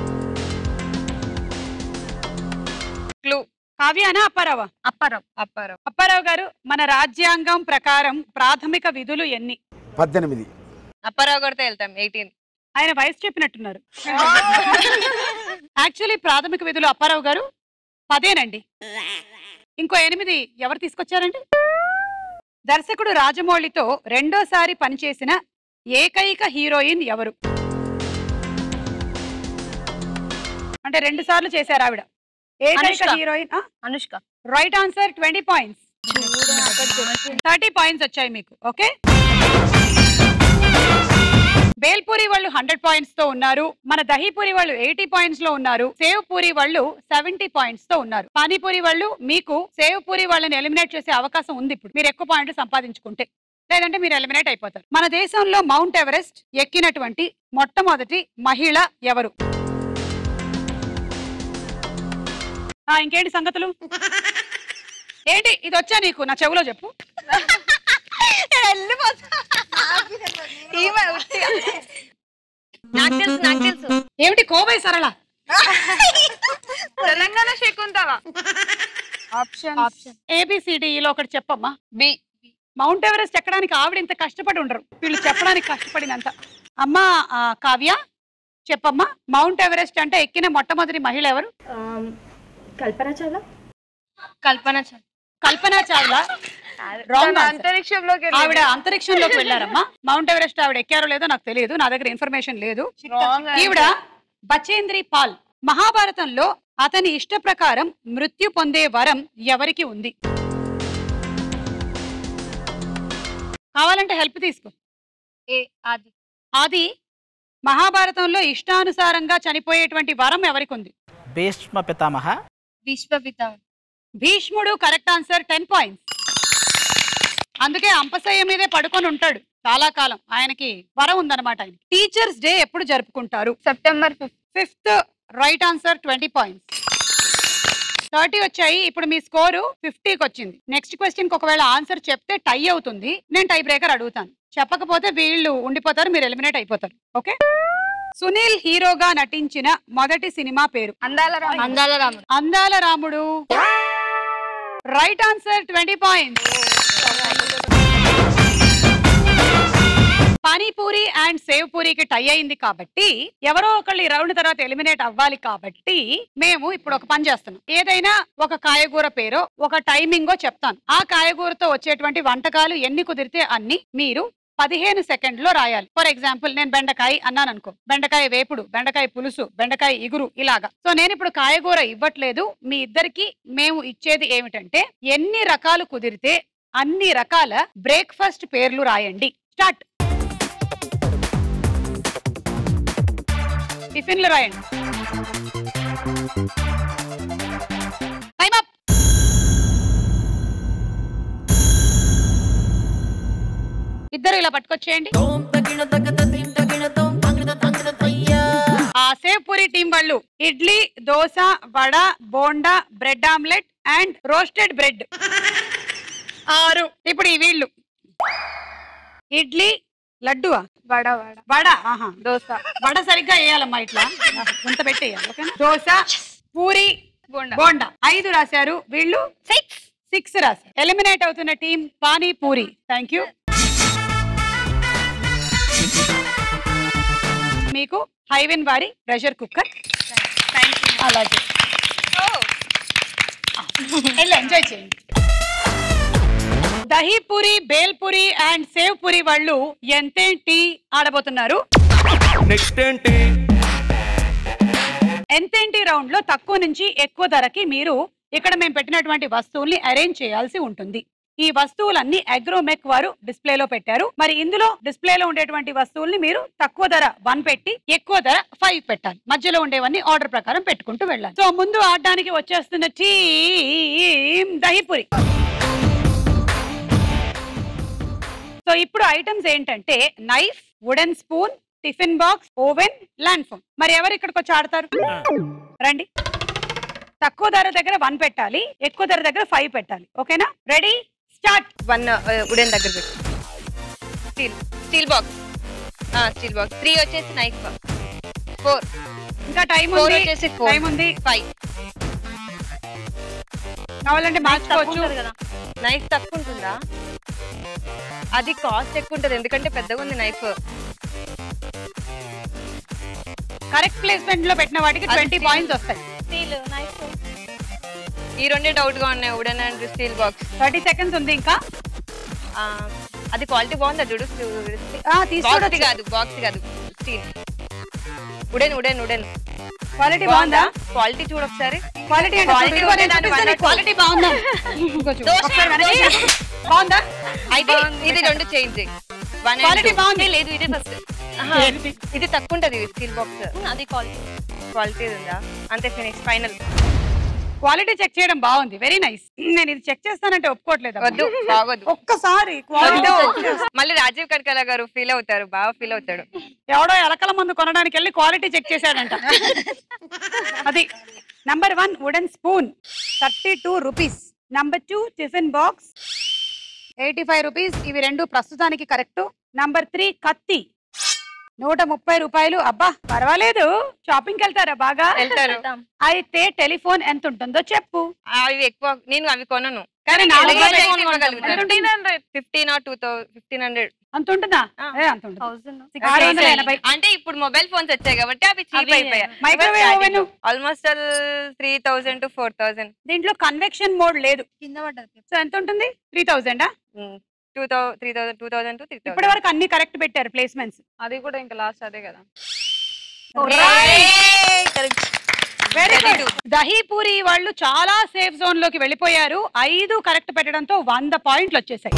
క్లూ. కావ్యానా అప్పారావా? అప్పారావు. అప్పారావు. అప్పారావు గారు మన రాజ్యాంగం ప్రకారం ప్రాథమిక విధులు ఎన్ని? పద్దెనిమిది. అప్పారావు గారితో వెళ్తాం. ఎయిటీన్. ఆయన వయసు చెప్పినట్టున్నారు. యాక్చువల్లీ ప్రాథమిక విధులు అప్పారావు గారు పదేనండి. ఇంకో ఎనిమిది ఎవరు తీసుకొచ్చారండి? దర్శకుడు రాజమౌళితో రెండోసారి పనిచేసిన ఏకైక హీరోయిన్ ఎవరు? అంటే రెండు సార్లు చేశారు ఆవిడ. ఏకైక heroine Anushka. Right answer. Twenty points. Thirty points వచ్చాయి మీకు. ఓకే, బేల్పూరి వాళ్ళు హండ్రెడ్ పాయింట్స్ తో ఉన్నారు. మన దహీపూరి వాళ్ళు ఎయిటీ పాయింట్స్ లో ఉన్నారు. సేవ్ పూరి వాళ్ళు సెవెంటీ పాయింట్స్ తో ఉన్నారు. పానీపూరి వాళ్ళు మీకు సేవ్ పూరి వాళ్ళని ఎలిమినేట్ చేసే అవకాశం ఉంది ఇప్పుడు, మీరు ఎక్కువ పాయింట్లు సంపాదించుకుంటే. లేదంటే మీరు ఎలిమినేట్ అయిపోతారు. మన దేశంలో మౌంట్ ఎవరెస్ట్ ఎక్కినటువంటి మొట్టమొదటి మహిళ ఎవరు? ఆ ఇంకేంటి సంగతులు? ఏంటి ఇది వచ్చా నీకు? నా చెవులో చెప్పు. నాకు తెలుసు నాకు తెలుసు ఏమిటి కోవై సరళ? తెలంగాణ శకుంతల. ఆప్షన్ ఏబిసిడిలో ఒకటి చెప్పమ్మా. బి. మౌంట్ ఎవరెస్ట్ ఎక్కడానికి ఆవిడ ఇంత కష్టపడి ఉండరు, వీళ్ళు చెప్పడానికి కష్టపడినంత. అమ్మా కావ్య చెప్పమ్మా, మౌంట్ ఎవరెస్ట్ అంటే ఎక్కిన మొట్టమొదటి మహిళ ఎవరు? కల్పన చావ్లా. కల్పన చావ్లా. కల్పన చావ్లా రాంగ్. అంతరిక్షంలోకి ఆవిడ అంతరిక్షంలోకి వెళ్ళారమ్మా. మౌంట్ ఎవరెస్ట్ ఆవిడ ఎక్కారో లేదో నాకు తెలియదు, నా దగ్గర ఇన్ఫర్మేషన్ లేదు. ఈవిడ బచేంద్రి పాల్. మహాభారతంలో అతని ఇష్ట ప్రకారం మృత్యు పొందే వరం ఎవరికి ఉంది? కావాలంటే హెల్ప్ తీసుకో. ఏ ఆది. ఆది మహాభారతంలో ఇష్టానుసారంగా చనిపోయేటువంటి వరం ఎవరికి ఉంది? భీష్మ పితామహ. విశ్వపితామహ. భీష్ముడు కరెక్ట్ ఆన్సర్. Ten points. అందుకే అంపశయ్య మీదే పడుకొని ఉంటాడు చాలా కాలం, ఆయనకి వరం ఉందన్నమాట. ఆయన టీచర్స్ డే ఎప్పుడు జరుపుకుంటారు? September fifth. Fifth right answer. Twenty points. Thirty వచ్చాయి. ఇప్పుడు మీ స్కోరు ఫిఫ్టీకి వచ్చింది. నెక్స్ట్ క్వశ్చన్ కి ఒకవేళ ఆన్సర్ చెప్తే టై అవుతుంది, నేను టై బ్రేకర్ అడుగుతాను. చెప్పకపోతే వీళ్ళు ఉండిపోతారు, మీరు ఎలిమినేట్ అయిపోతారు. ఓకే. సునీల్ హీరోగా నటించిన మొదటి సినిమా పేరు? అందాల Ramudu. Andala Ramudu. Andala Ramudu right answer. Twenty points. Pani puri and sev పూరికి టై అయింది కాబట్టి ఎవరో ఒకళ్ళు ఈ రౌండ్ తర్వాత ఎలిమినేట్ అవ్వాలి కాబట్టి మేము ఇప్పుడు ఒక పని చేస్తున్నాం. ఏదైనా ఒక కాయగూర పేరో ఒక టైమింగో చెప్తాను. ఆ కాయగూరతో వచ్చేటువంటి వంటకాలు ఎన్ని కుదిరితే అన్ని మీరు పదిహేను సెకండ్ లో రాయాలి. ఫర్ ఎగ్జాంపుల్ నేను బెండకాయ అన్నాను అనుకో, బెండకాయ వేపుడు, బెండకాయ పులుసు, బెండకాయ ఇగురు ఇలాగా. సో నేను ఇప్పుడు కాయగూర ఇవ్వట్లేదు, మీ ఇద్దరికి మేము ఇచ్చేది ఏమిటంటే ఎన్ని రకాలు కుదిరితే అన్ని రకాల బ్రేక్ఫాస్ట్ పేర్లు రాయండి. స్టార్ట్. టిఫిన్లు రాయండి. Time up. ఇద్దరు ఇలా పట్టుకొచ్చేయండి. ఆ సేవ్ పూరి టీం వాళ్ళు idli, dosa, vada, bonda, bread omelette and roasted bread. ఆరు. ఇప్పుడు ఈ వీళ్ళు ఇడ్లీ, లడ్డువా, వడ వడ వడ, ఆహా దోశ. వడ సరిగ్గా వేయాలమ్మా, ఇట్లా గుంత పెట్టేయాలి. ఓకేనా? దోశ, పూరి, బోండా. బోండా ఐదు రాశారు వీళ్ళు. సిక్స్ సిక్స్ రాశారు. ఎలిమినేట్ అవుతున్న టీం పానీపూరి. Thank you. మీకు హైవెన్ వారి ప్రెషర్ కుక్కర్. అలాగే ఎంజాయ్ చేయండి. దహీపూరి, బేల్పూరి అండ్ సేవ్ పూరి వాళ్ళు ఎంతేంటి ఆడబోతున్నారు. నెక్స్ట్ ఏంటి? ఎంతేంటి రౌండ్ లో తక్కువ నుంచి ఎక్కువ ధరకి మీరు ఇక్కడ మేము పెట్టినటువంటి వస్తువుల్ని అరేంజ్ చేయాల్సి ఉంటుంది. ఈ వస్తువులన్నీ అగ్రోమెక్ వారు డిస్ప్లేలో పెట్టారు. మరి ఇందులో డిస్ప్లేలో ఉండేటువంటి వస్తువుల్ని మీరు తక్కువ ధర వన్ పెట్టి ఎక్కువ ధర ఫైవ్ పెట్టాలి. మధ్యలో ఉండేవన్నీ ఆర్డర్ ప్రకారం పెట్టుకుంటూ వెళ్ళాలి. సో ముందు ఆడడానికి వచ్చేస్తున్న టీం దహీపూరి. సో ఇప్పుడు ఐటమ్స్ ఏంటంటే knife, wooden spoon, tiffin box, oven, land phone. మరి ఎవరు ఇక్కడికి వచ్చి ఆడతారు? రండి. తక్కువ ధర దగ్గర వన్ పెట్టాలి, ఎక్కువ ధర దగ్గర ఫైవ్ పెట్టాలి. ఓకేనా? Ready, start. వన్ వుడెన్ దగ్గర పెట్టు. Steel steel box. Steel box. Three వచ్చేసి నైఫ్. ఫోర్. ఇంకా టైం ఫోర్ ఉంది, వచ్చేసి ఫోర్. టైం ఉంది. ఫైవ్. కావాలంటే మార్చుకోవచ్చు కదా. నైఫ్ తక్కువ ఉంటుందా? అది కాస్ట్ ఎక్కువ ఉంటుంది ఎందుకంటే పెద్దగా ఉంది నైఫ్. కరెక్ట్ ప్లేస్మెంట్ లో పెట్టిన వాటికి ట్వంటీ పాయింట్స్ వస్తాయి. Steel knife. ఈ రెండే డౌట్ గా ఉన్నాయి, wooden and steel box. Thirty seconds ఉంది ఇంకా. అది క్వాలిటీ బాగుందా చూడు. బాక్స్ కాదు, బాక్స్ కాదు, steel. Wooden wooden wooden quality బాగుందా? క్వాలిటీ చూడు ఒకసారి. క్వాలిటీ అంటే క్వాలిటీ బాగుందా? బాగుందా? అయితే ఇది రెండు చేంజ్. క్వాలిటీ బాగుంది. లేదు ఇది ఫస్ట్. ఇది తక్కువ ఉంటది స్టీల్ బాక్స్. అది క్వాలిటీ క్వాలిటీ ఉందా? అంతే, ఫినిష్, ఫైనల్. క్వాలిటీ చెక్ చేయడం బాగుంది, వెరీ నైస్. నేను ఇది చెక్ చేస్తానంటే ఒప్పుకోవట్లేదు. వద్దు, బాగోదు. ఒక్కసారి మళ్ళీ రాజీవ్ కనకాల గారు ఫీల్ అవుతారు, బాగా ఫీల్ అవుతాడు. ఎవడో ఎలకల మందు కొనడానికి వెళ్ళి క్వాలిటీ చెక్ చేశాడంట. అది number one wooden spoon thirty two rupees. Number two tiffin box eighty five rupees. ఇవి రెండు ప్రస్తుతానికి కరెక్ట్. నంబర్ త్రీ కత్తి నూట ముప్పై రూపాయలు. అబ్బా పర్వాలేదు, షాపింగ్ వెళ్తారా బాగా? వెళ్తారు. అయితే టెలిఫోన్ ఎంత ఉంటుందో చెప్పు. అవి ఎక్కువ నేను అవి కొనను, కానీ fifteen or two thousand fifteen hundred అంత ఉంటుందా? అంత ఉంటుంది. ఆరు వందల ఎనభై. అంటే ఇప్పుడు మొబైల్ ఫోన్స్ వచ్చాయి కాబట్టి అవి చీప్ అయిపోయాయి. Microwave oven almost three thousand to four thousand. దీంట్లో కన్వెక్షన్ మోడ్ లేదు. కింద పడ్డది. సో ఎంత ఉంటుంది? Three thousand two thousand three thousand two thousand to three thousand. ఇప్పటి వరకు అన్ని కరెక్ట్ పెట్టారు ప్లేస్మెంట్స్. అది కూడా ఇంకా లాస్ట్ అదే కదా. Very good. దహీపూరి వాళ్ళు చాలా సేఫ్ జోన్ లోకి వెళ్ళిపోయారు. ఐదు కరెక్ట్ పెట్టడంతో వంద పాయింట్లు వచ్చేసాయి.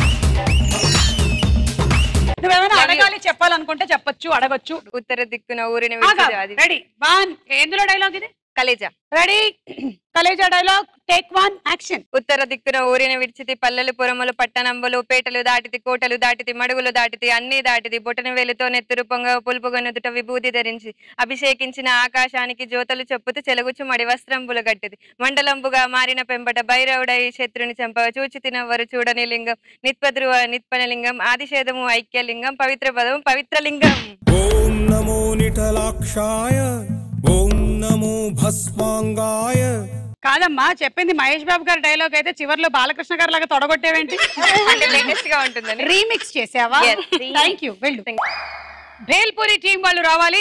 నువ్వేమైనా అడగాలి చెప్పాలనుకుంటే చెప్పొచ్చు, అడగొచ్చు. ఉత్తర దిక్కున ఊరిన రెడీ వన్. ఎందులో డైలాగ్ ఇది? Khaleja. Ready Khaleja dialogue take one action. ఉత్తర దిక్కున ఊరిన విడిచితి పల్లెలు పురములు పట్టణంబులు పేటలు దాటితి కోటలు దాటితి మడుగులు దాటితి అన్ని దాటితి బొటన వేలుతో నెత్తురు పొంగ పులుపుగొనుదుట విభూతి ధరించి అభిషేకించిన ఆకాశానికి జ్యోతలు చెప్పుతూ చెలగుచ్చు మడి వస్త్రంబులు గట్టిది మండలంబుగా మారిన పెంబట భైరవుడై శత్రుని చంప చూచి తినవరు చూడని లింగం నిత్పద్రువ నిత్పన లింగం ఆదిశేదము ఐక్యలింగం పవిత్ర పదం పవిత్ర లింగం. ఓం నమో నిటలాక్షాయ ఓం నమో భస్మాంగాయ. కాదమ్మా చెప్పింది మహేష్ బాబు గారి డైలాగ్ అయితే చివర్లో బాలకృష్ణ గారి లాగా తొడగొట్టేవేంటి? అంటే లేటెస్ట్ గా ఉంటుందని రీమిక్స్ చేసావా? Thank you. వెళ్ళు. భేల్పూరి టీం వాళ్ళు రావాలి.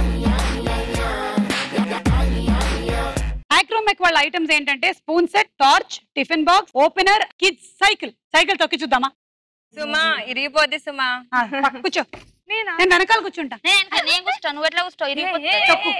ఆక్రోమెక్ వాళ్ళ ఐటమ్స్ ఏంటంటే spoon set, torch, tiffin box, opener, kids cycle. Cycle తొక్కి చూద్దామా? సుమా ఇరిగిపోద్ది సుమా. కూర్చో, నేను వెనకాల కూర్చుంటా. నేను కూర్చో, నువ్వు ఎట్లా కూర్చో? తొక్కు.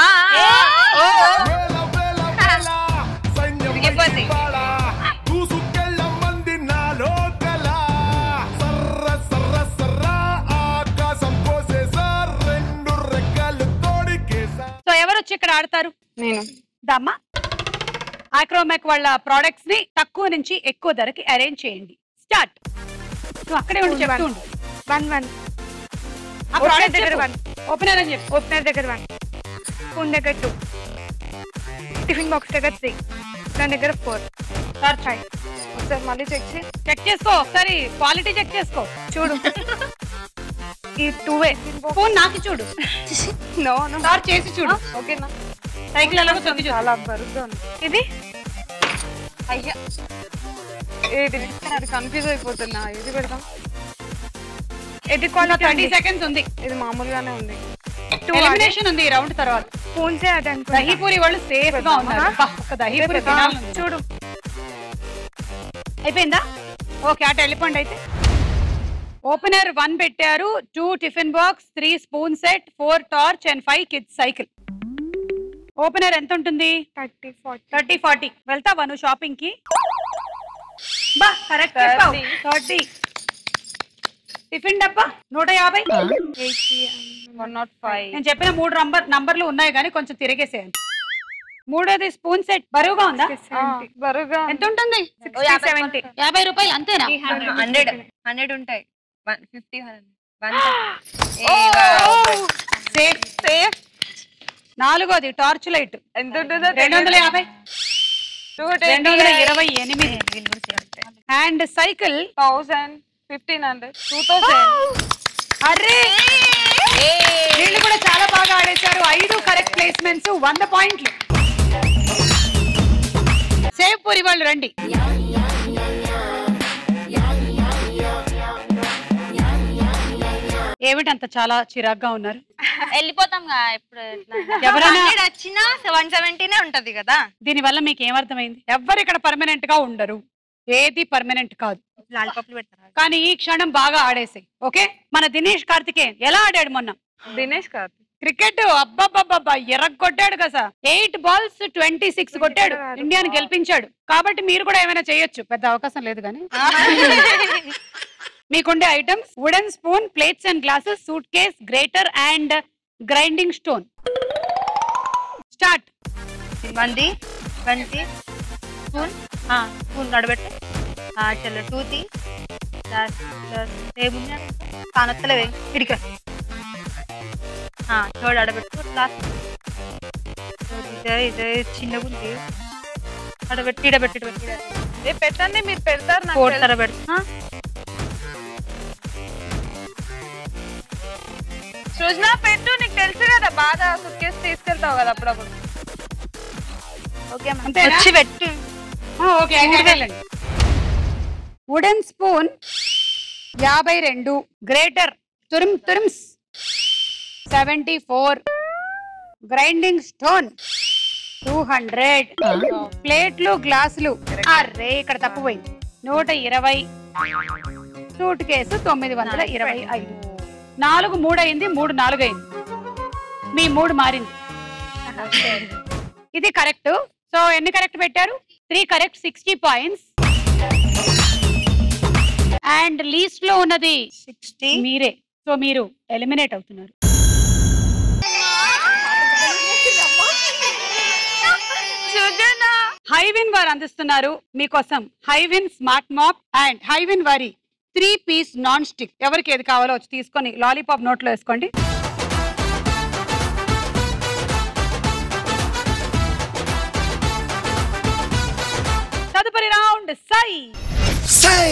సో ఎవరు వచ్చి ఇక్కడ ఆడతారు? నేను. దమ్మా ఆక్రోమెక్ వాళ్ళ ప్రొడక్ట్స్ ని తక్కువ నుంచి ఎక్కువ ధరకి అరేంజ్ చేయండి. స్టార్ట్. నువ్వు అక్కడే ఉండి చెప్తూ ఉండు. వన్ వన్ ఆ ప్రోడక్ట్ దగ్గర వన్. ఓపెనర్ అని చెప్పు. ఓపెనర్ దగ్గర వన్, స్పూన్ దగ్గర టూ, టిఫిన్ బాక్స్ దగ్గర త్రీ, దాని దగ్గర ఫోర్, టార్చ్ ఫైవ్. ఒకసారి మళ్ళీ చెక్ చేయి. చెక్ చేసుకో ఒకసారి, క్వాలిటీ చెక్ చేసుకో. చూడు ఈ టూవే. ఫోన్ నాకు చూడు. నో నో టార్చ్ చేసి చూడు. ఓకేనా? సైకిల్ ఎలాగో తొక్కి చూడు. చాలా బరుగ్గా ఉంది ఇది. అయ్యా ఏది అది కన్ఫ్యూజ్ అయిపోతున్నా. ఇది పెడదాం. ఇది ట్వంటీ సెకండ్స్ ఉంది. ఇది మామూలుగానే ఉంది. ఎలిమినేషన్ ఉంది ఈ రౌండ్ తర్వాత. స్పూన్స్ దహీపూరి వాళ్ళు సేఫ్ గా ఉన్నారు. ఒక దహీపూరి తినాలి. చూడు అయిపోయిందా? ఓకే అటు వెళ్ళిపోండి. అయితే ఓపెనర్ వన్ పెట్టారు, two tiffin box, three spoon set, four torch and five kids cycle. Opener ఎంత ఉంటుంది? Thirty forty. Thirty forty. వెళ్తావా నువ్వు షాపింగ్ కి? బా కరెక్ట్ చెప్పావు. థర్టీ. టిఫిన్ డబ్బా నూట యాభై. One not five. నేను చెప్పిన మూడు నంబర్ నంబర్లు ఉన్నాయి కానీ కొంచెం తిరిగేసేయండి. మూడోది స్పూన్ సెట్ బరువుగా ఉందా? బరువుగా ఎంత ఉంటుంది? సెవెంటీ. యాభై రూపాయలు అంతేనా? హండ్రెడ్ హండ్రెడ్ ఉంటాయి. Fifty safe safe. నాలుగోది టార్చ్ లైట్ ఎంత ఉంటుందో రెండు వందల యాభై. రెండు వందల ఇరవై ఎనిమిది. And cycle thousand fifteen hundred two thousand. అరే వీళ్ళు కూడా చాలా బాగా ఆడేశారు. ఐదు కరెక్ట్ ప్లేస్మెంట్స్, వంద పాయింట్లు. సేవ్ పూరి వాళ్ళు రండి. ఏమిటంత చాలా చిరాగ్గా ఉన్నారు? వెళ్ళిపోతాం ఇప్పుడు. ఎవరైనా వచ్చినా వన్ సెవెంటీనే ఉంటది కదా. దీని వల్ల మీకు ఏమర్థమైంది? ఎవ్వరు ఇక్కడ పర్మనెంట్ గా ఉండరు. ఏది పర్మనెంట్ కాదు. లాలిపాప్లు పెడతారు కానీ ఈ క్షణం బాగా ఆడేసాయి. ఓకే మన దినేష్ కార్తికేయన్ ఎలా ఆడాడు మొన్న? దినేష్ కార్తిక్ క్రికెట్ అబ్బబ్బబ్బబ్బా ఎర్రగొట్టాడు కదా. ఎయిట్ బాల్స్ ట్వంటీ సిక్స్ కొట్టాడు, ఇండియాని గెలిపించాడు. కాబట్టి మీరు కూడా ఏమైనా చేయొచ్చు. పెద్ద అవకాశం లేదు కానీ. మీకుండే items wooden spoon, plates and glasses, suitcase, grater and grinding stone. Start. మంది బంతి స్పూన్ స్పూన్ నడబెట్టు. చల్ల టూతి టేబుల్ కానొత్తలేవే ఇడిక చోడు ఆడబెట్టు. లాస్ట్ ఇదే ఇదే చిన్నగా ఉంది అక్కడ పెట్టి ఇడ పెట్టి పెట్టి ఏ పెట్టండి మీరు పెడతారు నాకు కోడతార పెడతా సృజన పెట్టు నీకు తెలుసు కదా బాగా సుట్కేసి తీసుకెళ్తావు కదా అప్పుడప్పుడు ఓకే వచ్చి పెట్టు ఓకే వుడెన్ స్పూన్ యాభై రెండు గ్రేటర్ తురిమ్ తురిమ్స్ seventy four grinding stone two hundred ప్లేట్లు గ్లాసులు అర్రే ఇక్కడ తప్పిపోయింది నూట ఇరవై సూట్ కేసు తొమ్మిది వందల ఇరవై ఐదు నాలుగు మూడు అయింది మూడు నాలుగు అయింది మీ మూడు మారింది ఇది కరెక్ట్ సో ఎన్ని కరెక్ట్ పెట్టారు three correct sixty points and least లో ఉన్నది సిక్స్టీ మీరే సో మీరు ఎలిమినేట్ అవుతున్నారు హైవిన్ వారు అందిస్తున్నారు మీకోసం హైవిన్ స్మార్ట్ మాప్ అండ్ హైవిన్ వారి త్రీ పీస్ నాన్ స్టిక్ ఎవరికి ఏది కావాలో వచ్చి తీసుకొని లాలీపాప్ నోట్లో వేసుకోండి తదుపరి రౌండ్ సై సై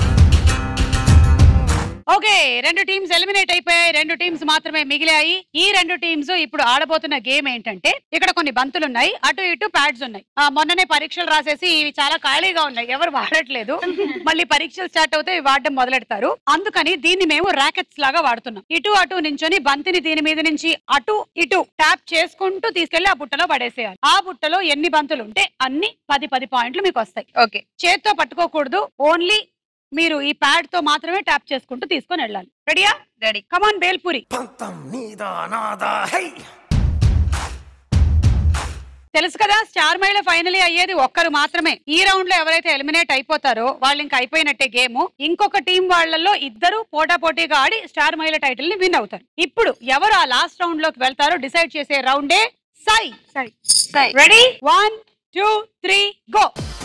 ఓకే రెండు టీమ్స్ ఎలిమినేట్ అయిపోయాయి రెండు టీమ్స్ మాత్రమే మిగిలాయి ఈ రెండు టీమ్స్ ఇప్పుడు ఆడబోతున్న గేమ్ ఏంటంటే ఇక్కడ కొన్ని బంతులు ఉన్నాయి అటు ఇటు ప్యాడ్స్ ఉన్నాయి మొన్ననే పరీక్షలు రాసేసి ఇవి చాలా ఖాళీగా ఉన్నాయి ఎవరు వాడట్లేదు మళ్ళీ పరీక్షలు స్టార్ట్ అవుతే వాడడం మొదలెడతారు అందుకని దీన్ని మేము ర్యాకెట్స్ లాగా వాడుతున్నాం ఇటు అటు నించొని బంతిని దీని మీద నుంచి అటు ఇటు ట్యాప్ చేసుకుంటూ తీసుకెళ్లి ఆ బుట్టలో పడేసేయాలి ఆ బుట్టలో ఎన్ని బంతులు ఉంటే అన్ని పది పది పాయింట్లు మీకు వస్తాయి ఓకే చేత్తో పట్టుకోకూడదు ఓన్లీ మీరు ఈ ప్యాడ్ తో మాత్రమే ట్యాప్ చేసుకుంటూ తీసుకొని వెళ్ళాలి రెడీయా రెడీ కమాన్ బేల్పూరి తెలుసు కదా స్టార్ మహిళ ఫైనలీ అయ్యేది ఒక్కరు మాత్రమే ఈ రౌండ్ లో ఎవరైతే ఎలిమినేట్ అయిపోతారో వాళ్ళు ఇంకా అయిపోయినట్టే గేమ్ ఇంకొక టీం వాళ్ళలో ఇద్దరు పోటా పోటీగా ఆడి స్టార్ మహిళ టైటిల్ ని విన్ అవుతారు ఇప్పుడు ఎవరు ఆ లాస్ట్ రౌండ్ లోకి వెళ్తారో డిసైడ్ చేసే రౌండే సై సై సై ready one two three go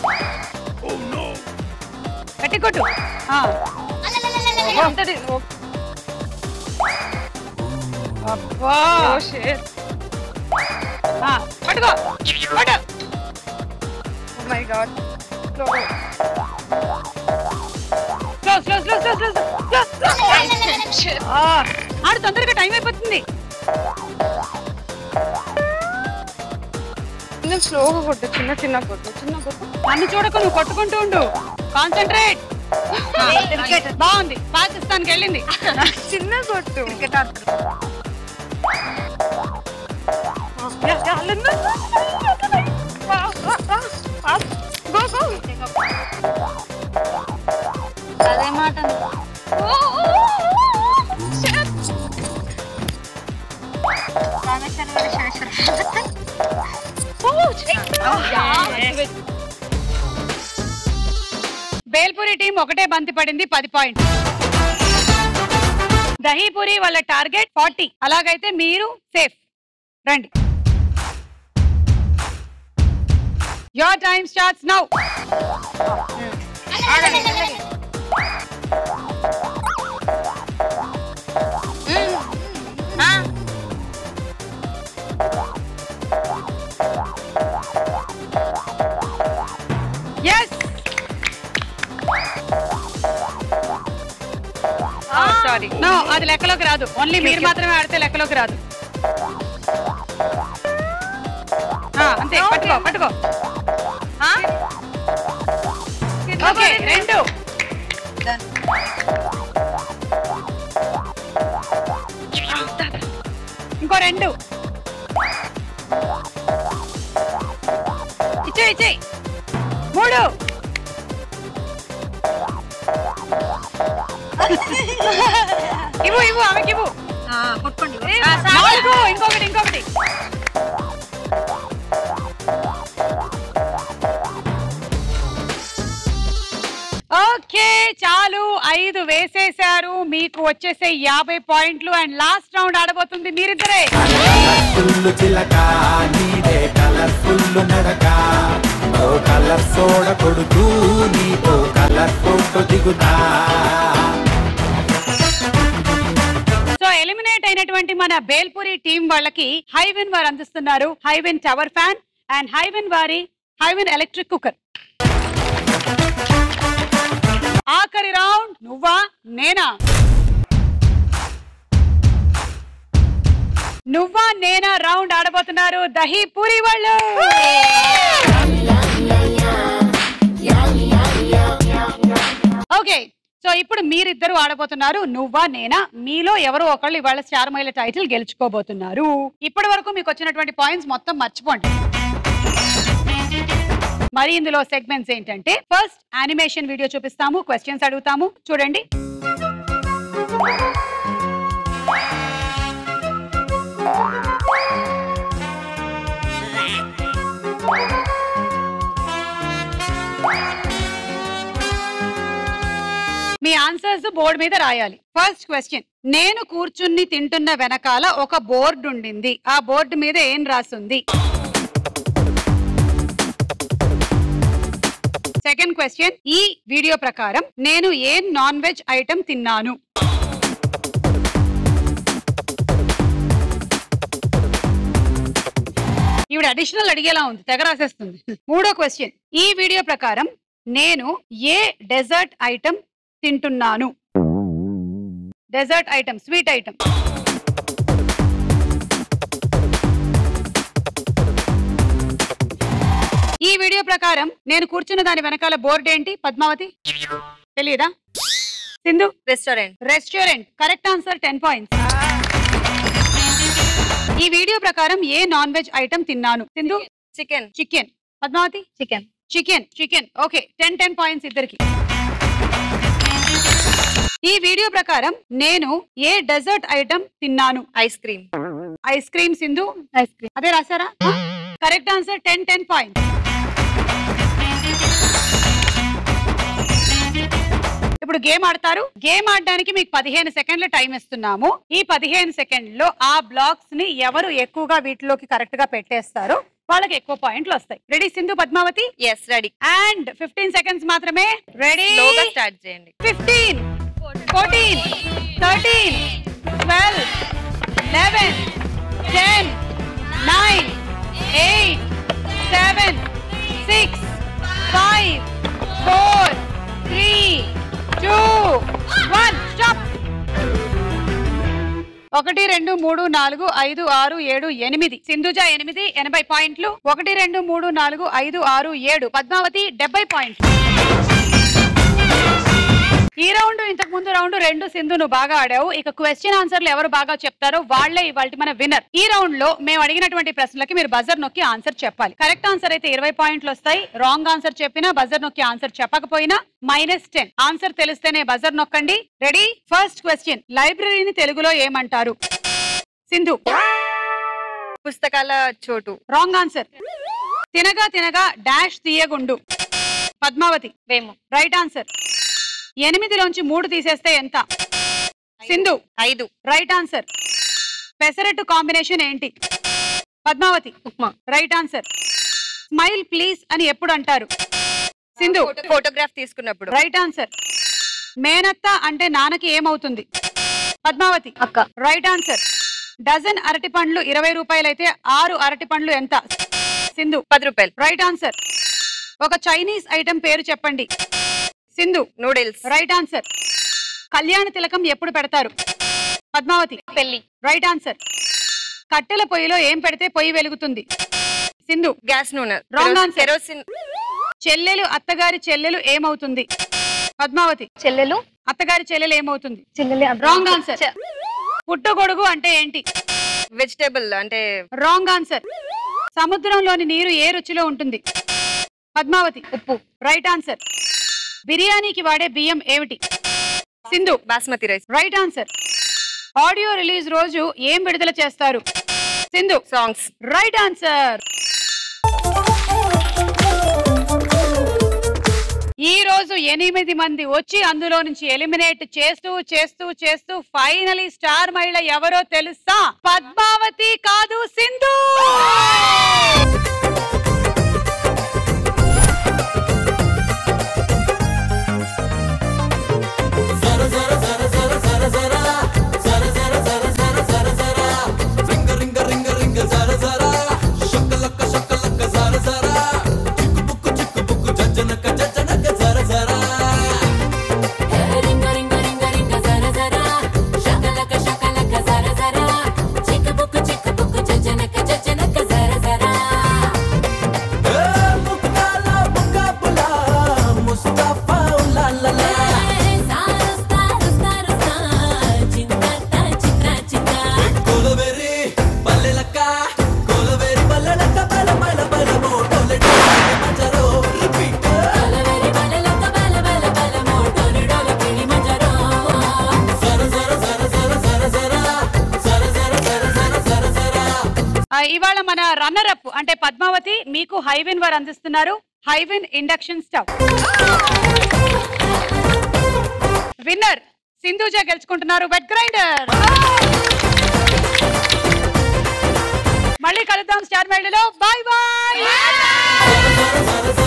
కట్టి కొట్టు పట్టుకో పట్టు my god slow slow slow slow slow ఆడు తొందరగా టైం అయిపోతుంది స్లోగా కొట్టు చిన్న చిన్న కొట్టు చిన్న కొట్టు నన్ను చూడకు నువ్వు కొట్టుకుంటూ ఉండు కాన్సన్ట్రేట్ బాగుంది పాకిస్తాన్కి వెళ్ళింది చిన్న కొట్టు అదే మాట బేల్పూరి టీం ఒకటే బంతి పడింది పది పాయింట్ దహీపూరి వాళ్ళ టార్గెట్ ఫార్టీ అలాగైతే మీరు సేఫ్ రండి your time starts now sorry no అది లెక్కలోకి రాదు ఓన్లీ మీరు మాత్రమే ఆడితే లెక్కలోకి రాదు అంతే పట్టుకో పట్టుకో ఓకే రెండు ఇంకో రెండు ఇచ్చే ఇచ్చే మూడు ఇవ్వు ఇవ్వు ఆమెకి ఇవ్వు కొట్టుకోండి నాలుగు ఇంకొకటి ఇంకొకటి ఓకే చాలు ఐదు వేసేశారు మీకు వచ్చేసే యాభై పాయింట్లు అండ్ లాస్ట్ రౌండ్ ఆడబోతుంది మీరిద్దరే చిలక నీదే కలర్ఫుల్ నడక ఓ కలర్ సోడ కొడుతూ నీతో కలర్ ఫోటో దిగుతా సో ఎలిమినేట్ అయినటువంటి మన బేల్పూరి టీం వాళ్ళకి హైవెన్ వారు అందిస్తున్నారు హైవెన్ టవర్ ఫ్యాన్ అండ్ హైవెన్ వారి హైవెన్ ఎలక్ట్రిక్ కుక్కర్. ఆఖరి రౌండ్ నువ్వా నేనా నువ్వా నేనా రౌండ్ ఆడబోతున్నారు దహీ పూరి వాళ్ళు. ఓకే, సో ఇప్పుడు మీరిద్దరు ఆడబోతున్నారు నువ్వా నేనా. మీలో ఎవరో ఒకళ్ళు ఇవాళ స్టార్ మహిళ టైటిల్ గెలుచుకోబోతున్నారు. ఇప్పటి వరకు మీకు వచ్చినటువంటి పాయింట్స్ మొత్తం మర్చిపోండి. మరి ఇందులో సెగ్మెంట్స్ ఏంటంటే ఫస్ట్ యానిమేషన్ వీడియో చూపిస్తాము, క్వశ్చన్స్ అడుగుతాము, చూడండి. మీ ఆన్సర్స్ బోర్డు మీద రాయాలి. ఫస్ట్ క్వశ్చన్, నేను కూర్చుని తింటున్న వెనకాల ఒక బోర్డు ఉండింది, ఆ బోర్డు మీద ఏం రాసుంది? సెకండ్ క్వశ్చన్, ఈ వీడియో ప్రకారం నేను ఏ నాన్ వెజ్ ఐటమ్ తిన్నాను? ఈవిడ అడిషనల్ అడిగేలా ఉంది, తెగ రాసేస్తుంది. మూడో క్వశ్చన్, ఈ వీడియో ప్రకారం నేను ఏ డెజర్ట్ ఐటమ్ తింటున్నాను? Dessert item, sweet item. ఈ వీడియో ప్రకారం నేను కూర్చున్న దాని వెనకాల బోర్డు ఏంటి? పద్మావతి తెలియదా? Sindhu restaurant. Restaurant correct answer, ten points. ఈ వీడియో ప్రకారం ఏ నాన్ వెజ్ ఐటమ్ తిన్నాను? Sindhu chicken. Chicken. Padmavati chicken. Chicken chicken okay, ten ten points ఇద్దరికి. ఈ వీడియో ప్రకారం నేను ఏ డెజర్ట్ ఐటమ్ తిన్నాను? Ice cream. Ice cream. Sindhu ice cream అదే రాశారా? Correct answer, ten ten points. ఇప్పుడు గేమ్ ఆడతారు. గేమ్ ఆడడానికి మీకు పదిహేను సెకండ్ల టైం ఇస్తున్నాము. ఈ పదిహేను సెకండ్లో ఆ బ్లాక్స్ ని ఎవరు ఎక్కువగా వీటిలోకి కరెక్ట్ గా పెట్టేస్తారో వాళ్ళకి ఎక్కువ పాయింట్లు వస్తాయి. Ready Sindhu, Padmavati? Yes ready. And fifteen seconds మాత్రమే. రెడీ? స్లోగా స్టార్ట్ చేయండి. Fifteen, fourteen, thirteen, twelve, eleven, ten, nine, eight, seven, six, five, four, three, two, one. Stop. ఒకటి రెండు మూడు నాలుగు ఐదు ఆరు ఏడు ఎనిమిది. సింధుజ ఎనిమిది, ఎనభై పాయింట్లు. ఒకటి రెండు మూడు నాలుగు ఐదు ఆరు ఏడు. పద్మావతి డెబ్బై పాయింట్లు. ఈ రౌండ్, ఇంతకు ముందు రౌండ్ రెండు సింధు నువ్వు బాగా ఆడావు. ఇక క్వశ్చన్ ఆన్సర్లు ఎవరు బాగా చెప్తారో వాళ్లే ఇవాళ మన విన్నర్. ఈ రౌండ్ లో మేము అడిగినటువంటి ప్రశ్నలకి మీరు బజర్ నొక్కి ఆన్సర్ చెప్పాలి. కరెక్ట్ ఆన్సర్ అయితే ఇరవై పాయింట్లు వస్తాయి. రాంగ్ ఆన్సర్ చెప్పినా, బజర్ నొక్కి ఆన్సర్ చెప్పకపోయినా మైనస్ టెన్. ఆన్సర్ తెలిస్తేనే బజర్ నొక్కండి. రెడీ? ఫస్ట్ క్వశ్చన్, లైబ్రరీని తెలుగులో ఏమంటారు? సింధు పుస్తకాల చోటు. Wrong answer. తినగా తినగా డాష్ తీయగుండు. పద్మావతి వేము. Right answer. ఎనిమిదిలోంచి మూడు తీసేస్తే ఎంత? సింధు ఐదు. Right answer. పెసరట్టు కాంబినేషన్ ఏంటి? Padmavati upma. Right answer. Smile please అని ఎప్పుడు అంటారు? సింధు ఫోటోగ్రాఫ్ తీసుకున్నప్పుడు. Right answer. మేనత్త అంటే నాన్నకి ఏమవుతుంది? పద్మావతి అక్క. Right answer. డజన్ అరటి పండ్లు ఇరవై రూపాయలు అయితే ఆరు అరటి పండ్లు ఎంత? సింధు పది రూపాయలు. Right answer. ఒక చైనీస్ ఐటమ్ పేరు చెప్పండి. సింధు నూడిల్స్. Right answer. కళ్యాణ తిలకం ఎప్పుడు పెడతారు? పద్మావతి పెళ్లి. Right answer. కట్టెల పొయ్యిలో ఏం పెడితే పొయ్యి వెలుగుతుంది? సింధు గ్యాస్ నూనె. Wrong answer. కెరోసిన్. చెల్లెలు అత్తగారి చెల్లెలు ఏమవుతుంది? పద్మావతి చెల్లెలు. అత్తగారి చెల్లెలు ఏమవుతుంది? చెల్లెలు. Wrong answer. పుట్టగొడుగు అంటే ఏంటి? వెజిటేబుల్ అంటే. Wrong answer. సముద్రంలోని నీరు ఏ రుచిలో ఉంటుంది? పద్మావతి ఉప్పు. Right answer. బిర్యానీకి వాడే బియ్యం ఏమిటి? Sindhu basmati rice. Right answer. Audio release రోజు ఏం విడుదల చేస్తారు? సింధు సాంగ్స్. Right answer. ఈ రోజు ఎనిమిది మంది వచ్చి అందులో నుంచి ఎలిమినేట్ చేస్తూ చేస్తూ చేస్తూ ఫైనలీ స్టార్ మహిళ ఎవరో తెలుసా? పద్మావతి కాదు, సింధు. మన రన్నర్ అప్ అంటే పద్మావతి మీకు హైవిన్ వారు అందిస్తున్నారు హైవిన్ ఇండక్షన్ స్టవ్. విన్నర్ సింధూజ గెలుచుకుంటున్నారు వెట్ గ్రైండర్. మళ్ళీ కలుద్దాం స్టార్ మైల్డ్లో. Bye bye.